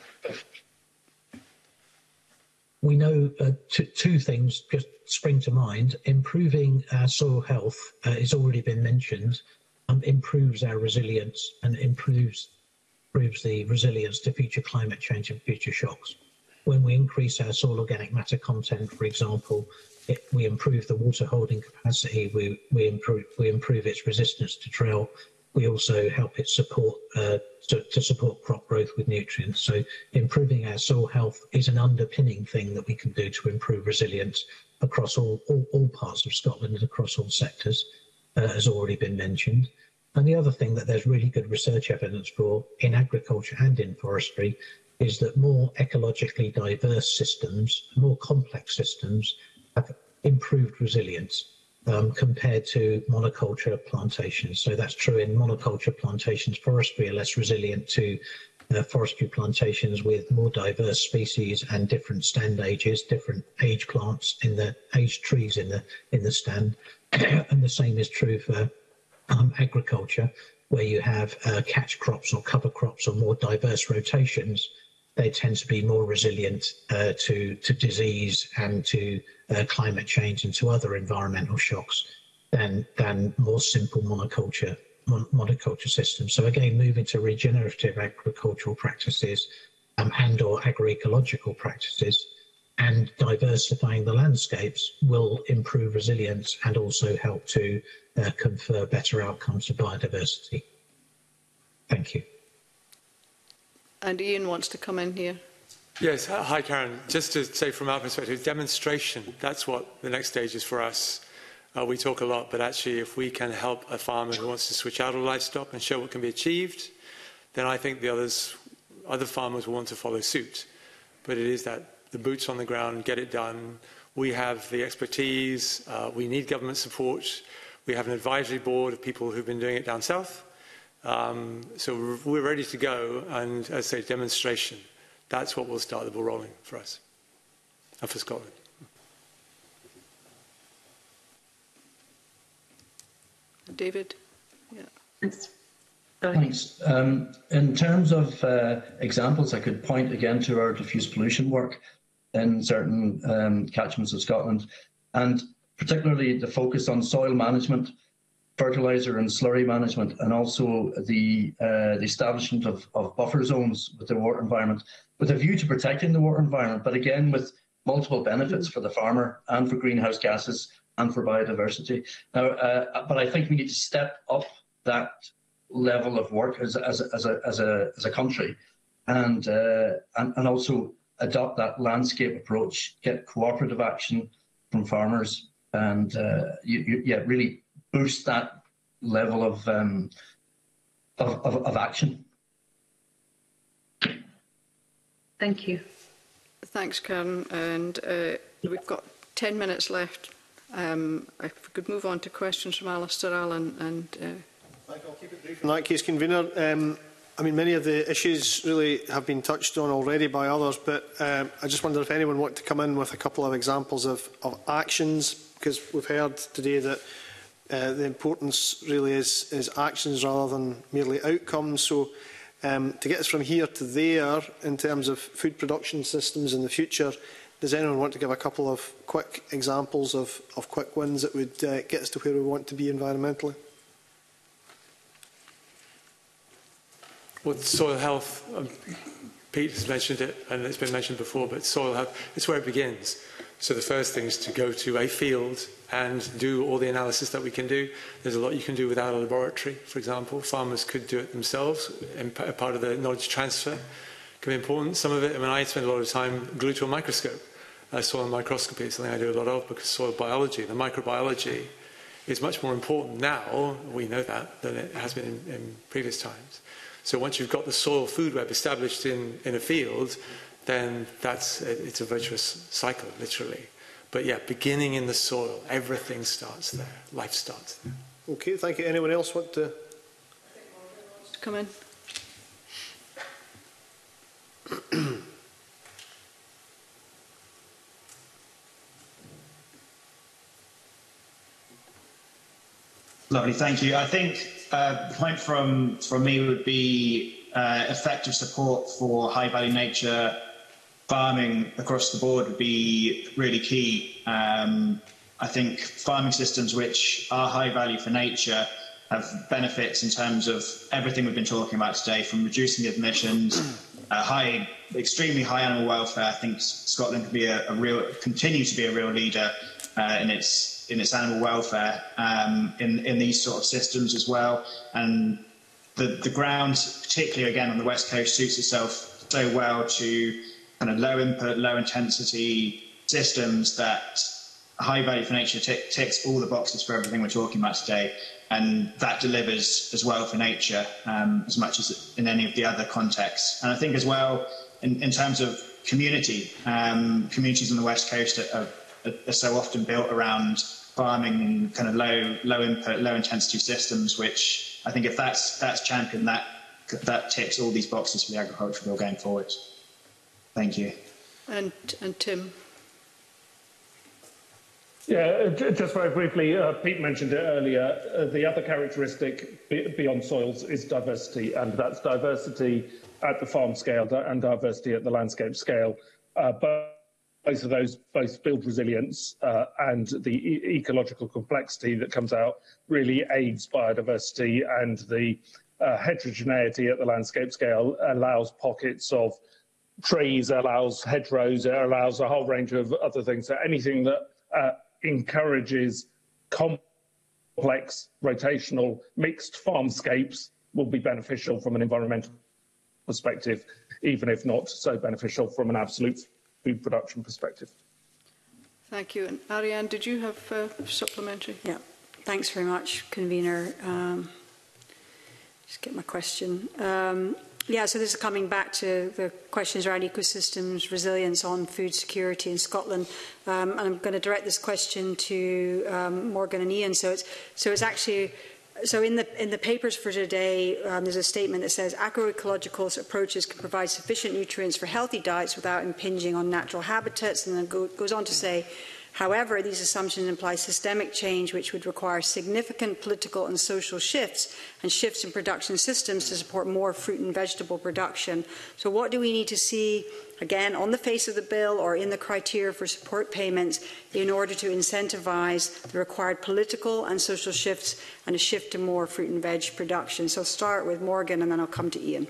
We know two things just spring to mind. Improving our soil health has already been mentioned, improves our resilience and improves the resilience to future climate change and future shocks. When we increase our soil organic matter content, for example, we improve the water holding capacity, we improve its resistance to drought. We also help it support to support crop growth with nutrients. So improving our soil health is an underpinning thing that we can do to improve resilience across all parts of Scotland and across all sectors, has already been mentioned. And the other thing that there's really good research evidence for in agriculture and in forestry is that more ecologically diverse systems, more complex systems, have improved resilience compared to monoculture plantations. So that's true in monoculture plantations. Forestry are less resilient to forestry plantations with more diverse species and different stand ages, different age plants in the age trees in the stand. And the same is true for agriculture, where you have catch crops or cover crops or more diverse rotations. They tend to be more resilient to disease and to climate change and to other environmental shocks than more simple monoculture monoculture systems. So again, moving to regenerative agricultural practices and or agroecological practices and diversifying the landscapes will improve resilience and also help to confer better outcomes to biodiversity. Thank you. And Ian wants to come in here. Yes, hi Karen. Just to say from our perspective, demonstration, that's what the next stage is for us. We talk a lot, but actually if we can help a farmer who wants to switch out of livestock and show what can be achieved, then I think the other farmers will want to follow suit. But it is that the boots on the ground, get it done. We have the expertise, we need government support. We have an advisory board of people who've been doing it down south. So we're ready to go, and as I say, demonstration. That's what will start the ball rolling for us and for Scotland. David? Yeah. Thanks. In terms of examples, I could point again to our diffuse pollution work in certain catchments of Scotland, and particularly the focus on soil management, fertiliser and slurry management, and also the establishment of buffer zones with the water environment, with a view to protecting the water environment, but again with multiple benefits for the farmer and for greenhouse gases and for biodiversity. Now, but I think we need to step up that level of work as a country, and also adopt that landscape approach, get cooperative action from farmers, and really boost that level of action. Thank you. Thanks, Karen. And we've got 10 minutes left. If we could move on to questions from Alistair Allen. And I'll keep it brief in that case, Convener. I mean, many of the issues really have been touched on already by others, but I just wonder if anyone wanted to come in with a couple of examples of actions, because we've heard today that the importance really is actions rather than merely outcomes. So to get us from here to there in terms of food production systems in the future, does anyone want to give a couple of quick examples of quick wins that would get us to where we want to be environmentally? Well, soil health, Pete has mentioned it, and it's been mentioned before, but soil health, it's where it begins. So the first thing is to go to a field and do all the analysis that we can do. There's a lot you can do without a laboratory, for example. Farmers could do it themselves, and part of the knowledge transfer can be important. Some of it, I mean, I spend a lot of time glued to a microscope. Soil microscopy is something I do a lot of, because soil biology, the microbiology, is much more important now, we know that, than it has been in previous times. So once you've got the soil food web established in a field, then it's a virtuous cycle, literally. But yeah, beginning in the soil, everything starts there. Life starts there. Okay, thank you. Anyone else want to come in? Lovely, thank you. I think the point from me would be effective support for high-value nature farming across the board would be really key. I think farming systems which are high value for nature have benefits in terms of everything we've been talking about today, from reducing the emissions, extremely high animal welfare. I think Scotland can continue to be a real leader in its animal welfare in these sort of systems as well. And the ground, particularly again on the West Coast, suits itself so well to kind of low input, low intensity systems that high value for nature ticks all the boxes for everything we're talking about today. And that delivers as well for nature as much as in any of the other contexts. And I think as well, in terms of communities on the West Coast are so often built around farming and kind of low input, low intensity systems, which I think if that's championed, that ticks all these boxes for the agriculture bill going forward. Thank you. And Tim. Yeah, just very briefly, Pete mentioned it earlier. The other characteristic beyond soils is diversity, and that's diversity at the farm scale and diversity at the landscape scale. Both both of those, both build resilience and the ecological complexity that comes out, really aids biodiversity, and the heterogeneity at the landscape scale allows pockets of trees, allows hedgerows, it allows a whole range of other things. So anything that encourages complex, rotational, mixed farmscapes will be beneficial from an environmental perspective, even if not so beneficial from an absolute food production perspective. Thank you. And Ariane, did you have supplementary? Yeah, thanks very much, Convener. Just get my question. Yeah, so this is coming back to the questions around ecosystems, resilience on food security in Scotland. And I'm going to direct this question to Morgan and Ian. So it's actually, so in the papers for today, there's a statement that says agroecological approaches can provide sufficient nutrients for healthy diets without impinging on natural habitats, and then goes on to say, however, these assumptions imply systemic change which would require significant political and social shifts and shifts in production systems to support more fruit and vegetable production. So what do we need to see, again, on the face of the bill or in the criteria for support payments in order to incentivise the required political and social shifts and a shift to more fruit and veg production? So I'll start with Morgan and then I'll come to Ian.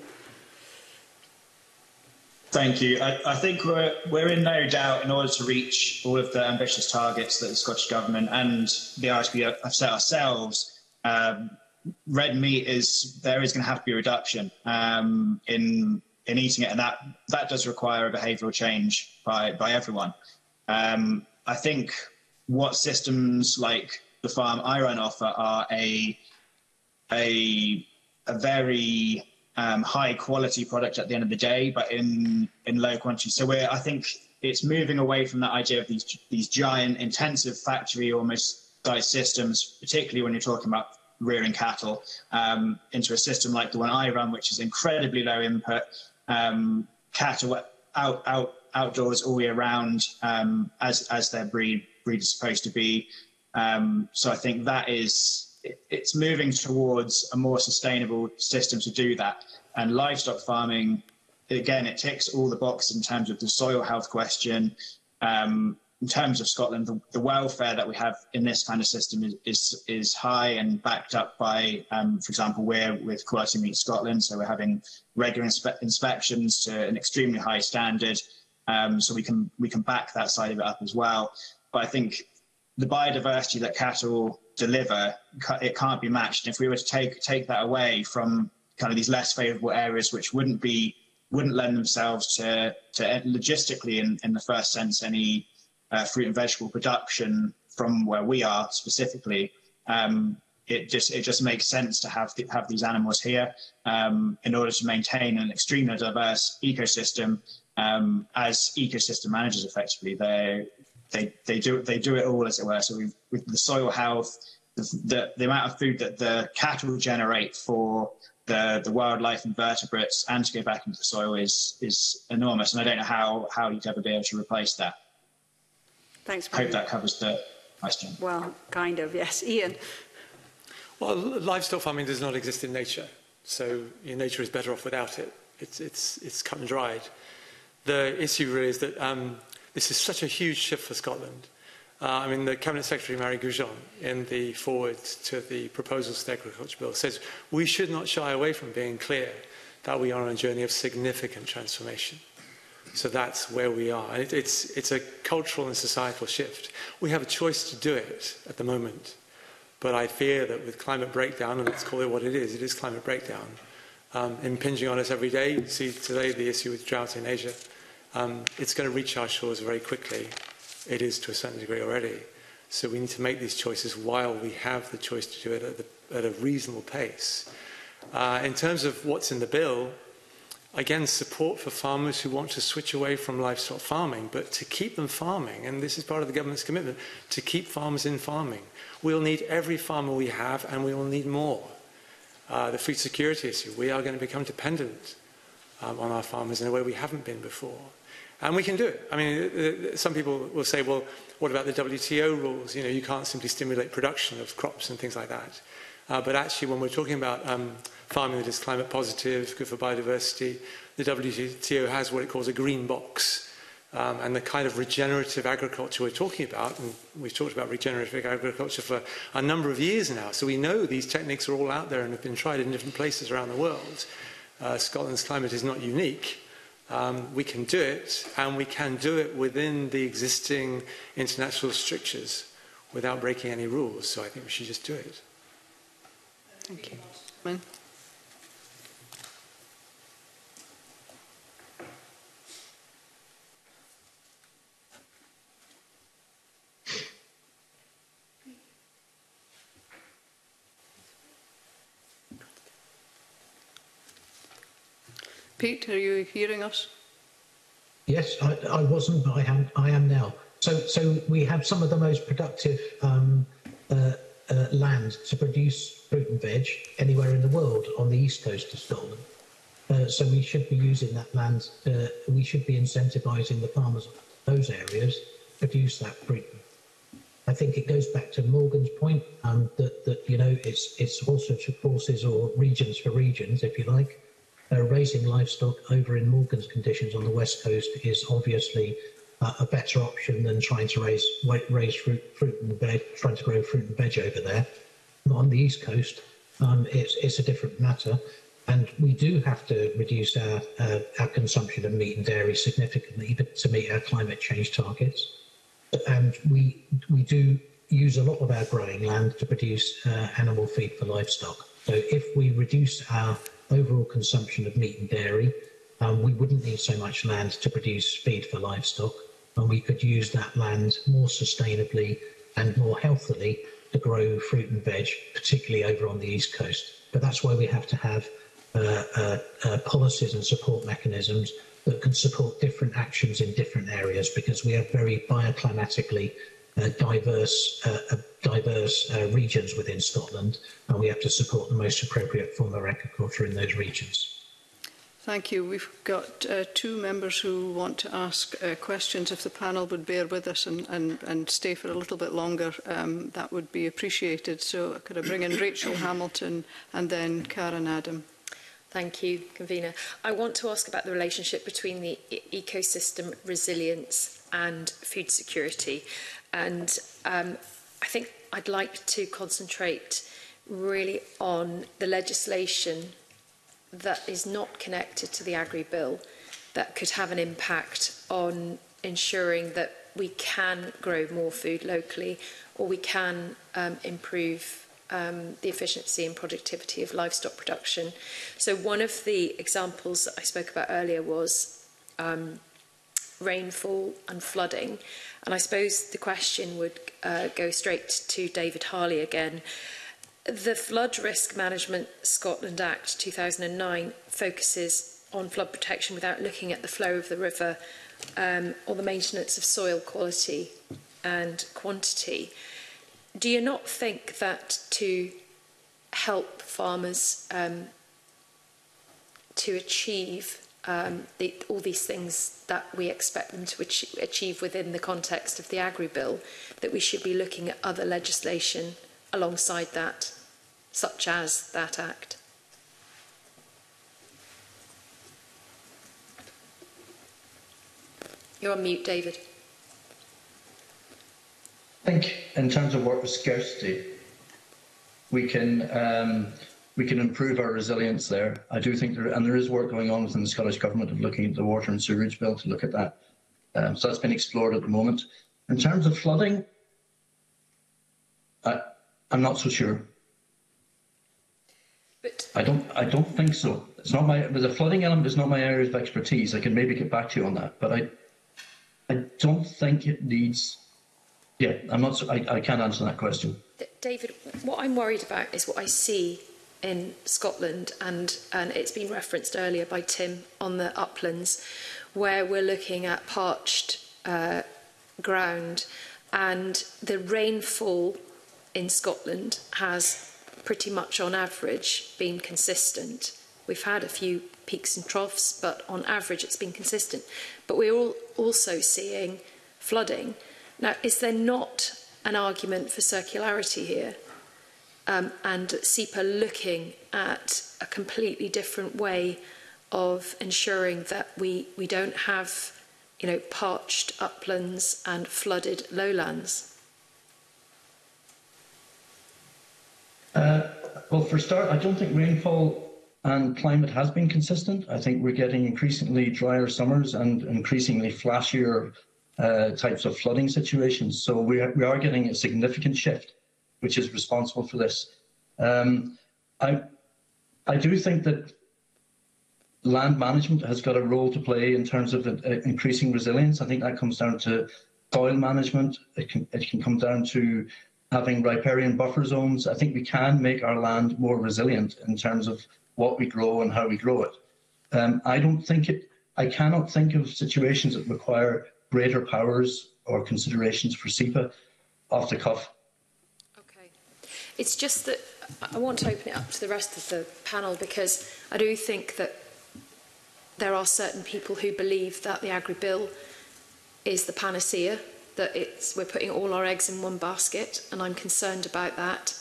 Thank you. I think we're in no doubt, in order to reach all of the ambitious targets that the Scottish Government and the ISB have set ourselves, red meat there is going to have to be a reduction in eating it, and that does require a behavioural change by everyone. I think what systems like the farm I run offer are a very high quality product at the end of the day, but in low quantity. So I think it's moving away from that idea of these giant intensive factory almost sized systems, particularly when you're talking about rearing cattle, into a system like the one I run, which is incredibly low input, cattle outdoors all year round, as their breed is supposed to be. So I think that it's moving towards a more sustainable system to do that. And livestock farming, again, it ticks all the boxes in terms of the soil health question. In terms of Scotland, the welfare that we have in this kind of system is high and backed up by, for example, we're with Quality Meat Scotland, so we're having regular inspections to an extremely high standard, so we can back that side of it up as well. But I think the biodiversity that cattle deliver, it can't be matched. And if we were to take that away from kind of these less favourable areas, which wouldn't lend themselves to logistically, in the first sense, any fruit and vegetable production from where we are specifically, it just makes sense to have these animals here in order to maintain an extremely diverse ecosystem. As ecosystem managers, effectively, they do it all, as it were. So with the soil health, the amount of food that the cattle generate for the wildlife and vertebrates and to go back into the soil is enormous. And I don't know how you'd ever be able to replace that. Thanks, I hope that covers the question. Well, kind of, yes. Ian? Well, livestock farming does not exist in nature, so nature is better off without it. It's cut and dried. The issue really is that this is such a huge shift for Scotland. I mean, the Cabinet Secretary, Mary Goujon, in the forward to the proposals to the Agriculture Bill, says we should not shy away from being clear that we are on a journey of significant transformation. So that's where we are. It's a cultural and societal shift. We have a choice to do it at the moment. But I fear that with climate breakdown, and let's call it what it is climate breakdown, impinging on us every day. You see today the issue with drought in Asia. It's going to reach our shores very quickly. It is to a certain degree already. So we need to make these choices while we have the choice to do it at a reasonable pace. In terms of what's in the bill, again, support for farmers who want to switch away from livestock farming, but to keep them farming, and this is part of the government's commitment, to keep farmers in farming. We'll need every farmer we have, and we will need more. The food security issue, we are going to become dependent on our farmers in a way we haven't been before. And we can do it. I mean, some people will say, well, what about the WTO rules? You can't simply stimulate production of crops and things like that. But actually, when we're talking about farming that is climate positive, good for biodiversity, the WTO has what it calls a green box, and the kind of regenerative agriculture we're talking about, and we've talked about regenerative agriculture for a number of years now, so we know these techniques are all out there and have been tried in different places around the world. Scotland's climate is not unique. We can do it, and we can do it within the existing international strictures without breaking any rules, so I think we should just do it. Thank you. Man. Pete, are you hearing us? Yes, I wasn't, but I am now. So we have some of the most productive land to produce fruit and veg anywhere in the world on the east coast of Scotland. So we should be using that land. We should be incentivising the farmers of those areas to produce that fruit. I think it goes back to Morgan's point that you know it's all sorts of forces or regions for regions, if you like. Raising livestock over in Morgan's conditions on the west coast is obviously a better option than trying to raise fruit and veg, trying to grow fruit and veg over there. But on the east coast, it's a different matter, and we do have to reduce our consumption of meat and dairy significantly to meet our climate change targets. And we do use a lot of our growing land to produce animal feed for livestock. So if we reduce our overall consumption of meat and dairy, we wouldn't need so much land to produce feed for livestock, and we could use that land more sustainably and more healthily to grow fruit and veg, particularly over on the east coast. But that's why we have to have policies and support mechanisms that can support different actions in different areas, because we have very bioclimatically diverse regions within Scotland, and we have to support the most appropriate form of agriculture in those regions. Thank you. We've got two members who want to ask questions. If the panel would bear with us and stay for a little bit longer, that would be appreciated. So could I bring in Rachel Hamilton and then Karen Adam? Thank you, Convener. I want to ask about the relationship between the ecosystem resilience and food security. And I think I'd like to concentrate really on the legislation that is not connected to the Agri-Bill that could have an impact on ensuring that we can grow more food locally, or we can improve the efficiency and productivity of livestock production. So one of the examples that I spoke about earlier was rainfall and flooding. And I suppose the question would go straight to David Harley again. The Flood Risk Management Scotland Act 2009 focuses on flood protection without looking at the flow of the river or the maintenance of soil quality and quantity. Do you not think that to help farmers to achieve all these things that we expect them to achieve within the context of the Agri-Bill, that we should be looking at other legislation alongside that, such as that Act? You're on mute, David. I think in terms of water scarcity, we can improve our resilience there. I do think there is work going on within the Scottish Government of looking at the water and sewerage bill to look at that. So that's been explored at the moment. In terms of flooding, I'm not so sure. But I don't think so. It's not the flooding element is not my area of expertise. I can maybe get back to you on that, but I don't think it needs. Yeah, I can't answer that question. David, what I'm worried about is what I see in Scotland, and it's been referenced earlier by Tim on the uplands, where we're looking at parched ground, and the rainfall in Scotland has pretty much on average been consistent. We've had a few peaks and troughs, but on average it's been consistent. But we're also seeing flooding. Now, is there not an argument for circularity here, and SEPA looking at a completely different way of ensuring that we don't have parched uplands and flooded lowlands? Well, for a start, I don't think rainfall and climate has been consistent. I think we're getting increasingly drier summers and increasingly flashier types of flooding situations. So we are getting a significant shift, which is responsible for this. I do think that land management has got a role to play in terms of increasing resilience. I think that comes down to soil management. It can come down to having riparian buffer zones. I think we can make our land more resilient in terms of what we grow and how we grow it. I cannot think of situations that require greater powers or considerations for SEPA off the cuff. Okay. It's just that I want to open it up to the rest of the panel, because I do think that there are certain people who believe that the Agri-Bill is the panacea, that we're putting all our eggs in one basket, and I'm concerned about that,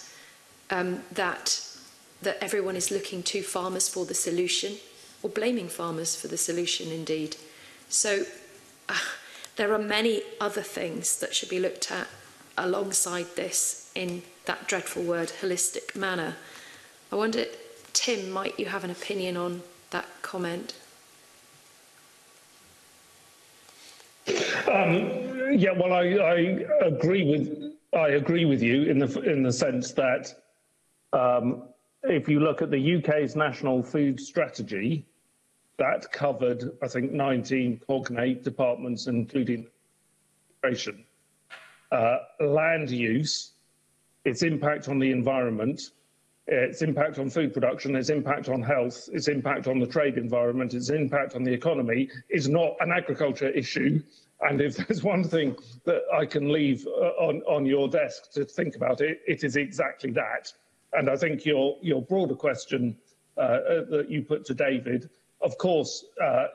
that everyone is looking to farmers for the solution, or blaming farmers for the solution indeed. So there are many other things that should be looked at alongside this in that dreadful word, holistic manner. I wonder, Tim, might you have an opinion on that comment? Yeah, well, I agree with you in the sense that if you look at the UK's National Food Strategy, that covered, I think, 19 cognate departments, including administration. Land use, its impact on the environment, its impact on food production, its impact on health, its impact on the trade environment, its impact on the economy is not an agriculture issue. And if there's one thing that I can leave on your desk to think about, it is exactly that. And I think your broader question that you put to David, of course,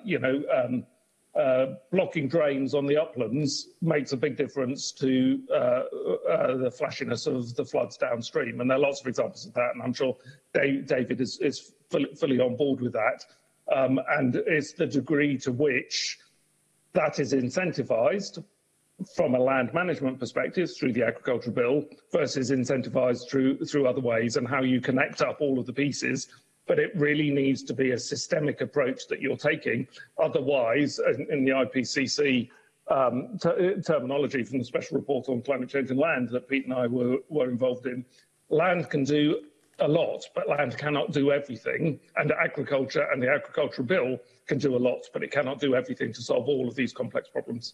blocking drains on the uplands makes a big difference to the flashiness of the floods downstream. And there are lots of examples of that, and I'm sure David is fully on board with that. And it's the degree to which that is incentivised from a land management perspective through the Agricultural Bill versus incentivised through other ways, and how you connect up all of the pieces. But it really needs to be a systemic approach that you're taking. Otherwise, in the IPCC terminology from the Special Report on Climate Change and Land that Pete and I were involved in, land can do a lot, but land cannot do everything. And agriculture and the Agricultural Bill can do a lot, but it cannot do everything to solve all of these complex problems.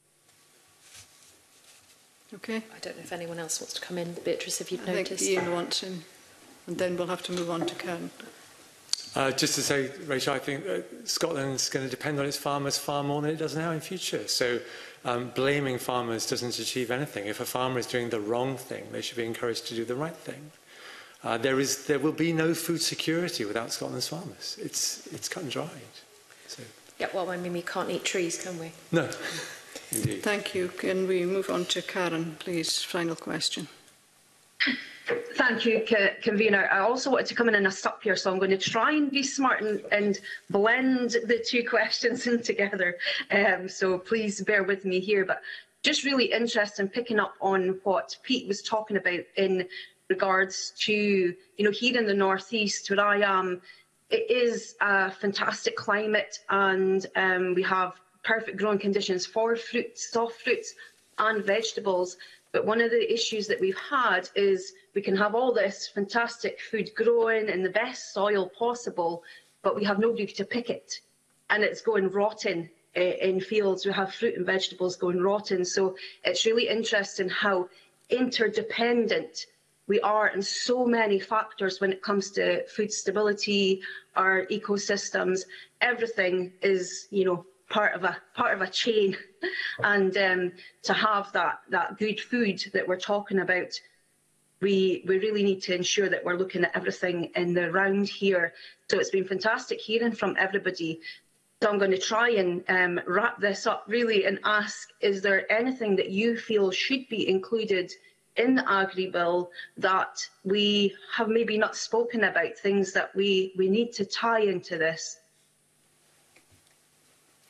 Okay. I don't know if anyone else wants to come in. Beatrice, if you'd noticed. I think Ian wants in, and then we'll have to move on to Karen. Just to say, Rachel, I think Scotland's going to depend on its farmers far more than it does now in future. So blaming farmers doesn't achieve anything. If a farmer is doing the wrong thing, they should be encouraged to do the right thing. There will be no food security without Scotland's farmers. It's cut and dried. So. Yeah, well, I mean, we can't eat trees, can we? No, indeed. Thank you. Can we move on to Karen, please? Final question. Thank you, Convener. I also wanted to come in a step here, so I'm going to try and be smart and blend the two questions in together. So please bear with me here. But just really interested in picking up on what Pete was talking about in regards to, here in the northeast where I am, it is a fantastic climate, and we have perfect growing conditions for fruits, soft fruits and vegetables. But one of the issues that we've had is we can have all this fantastic food growing in the best soil possible, but we have nobody to pick it, and it's going rotten in fields. We have fruit and vegetables going rotten. So it's really interesting how interdependent we are in so many factors when it comes to food stability, our ecosystems. Everything is, part of a chain, and to have that good food that we're talking about, we really need to ensure that we're looking at everything in the round here. So it's been fantastic hearing from everybody. So I'm going to try and wrap this up really and ask, is there anything that you feel should be included in the Agri-Bill that we have maybe not spoken about, things that we need to tie into this?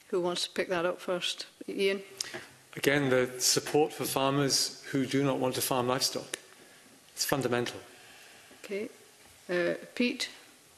Who wants to pick that up first? Ian? Again, the support for farmers who do not want to farm livestock. It's fundamental. Okay. Pete?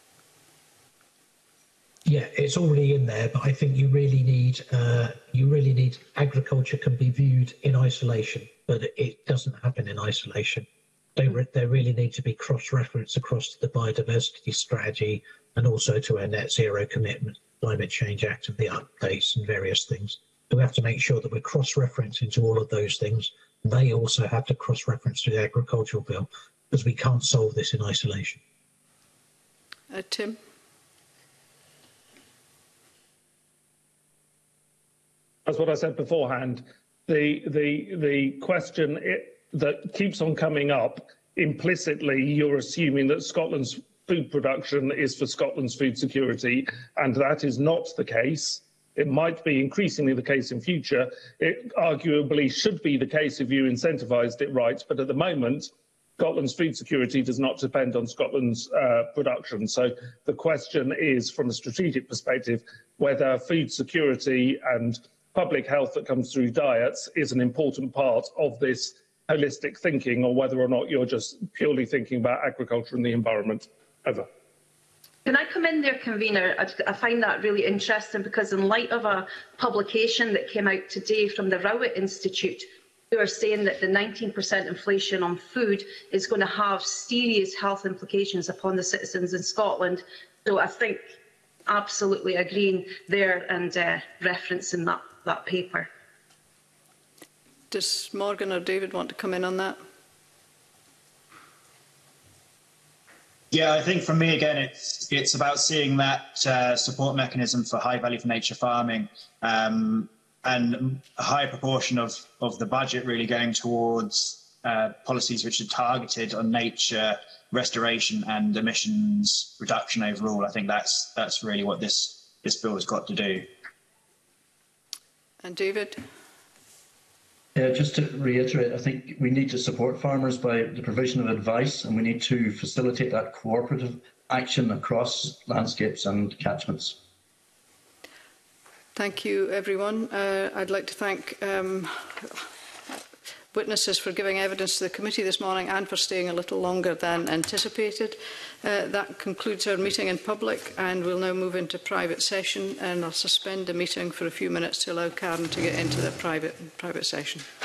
Yeah, it's already in there, but I think you really need agriculture can be viewed in isolation, but it doesn't happen in isolation. There really need to be cross-reference across to the biodiversity strategy and also to our net zero commitment, Climate Change Act and the updates and various things. We have to make sure that we're cross-referencing to all of those things. They also have to cross-reference to the agricultural bill, because we can't solve this in isolation. Tim? That's what I said beforehand. The question that keeps on coming up, implicitly you're assuming that Scotland's food production is for Scotland's food security, and that is not the case. It might be increasingly the case in future. It arguably should be the case if you incentivised it right, but at the moment, Scotland's food security does not depend on Scotland's production. So the question is, from a strategic perspective, whether food security and public health that comes through diets is an important part of this holistic thinking, or whether or not you're just purely thinking about agriculture and the environment. Over. Can I come in there, Convener? I find that really interesting, because in light of a publication that came out today from the Rowett Institute, who are saying that the 19% inflation on food is going to have serious health implications upon the citizens in Scotland. So I think absolutely agreeing there and referencing that paper. Does Morgan or David want to come in on that? Yeah, I think for me, again, it's about seeing that support mechanism for high value for nature farming, and a high proportion of the budget really going towards policies which are targeted on nature restoration and emissions reduction overall. I think that's really what this bill has got to do. And David? Just to reiterate, I think we need to support farmers by the provision of advice, and we need to facilitate that cooperative action across landscapes and catchments. Thank you, everyone. I'd like to thank witnesses for giving evidence to the committee this morning and for staying a little longer than anticipated. That concludes our meeting in public, and we'll now move into private session, and I'll suspend the meeting for a few minutes to allow Karen to get into the private session.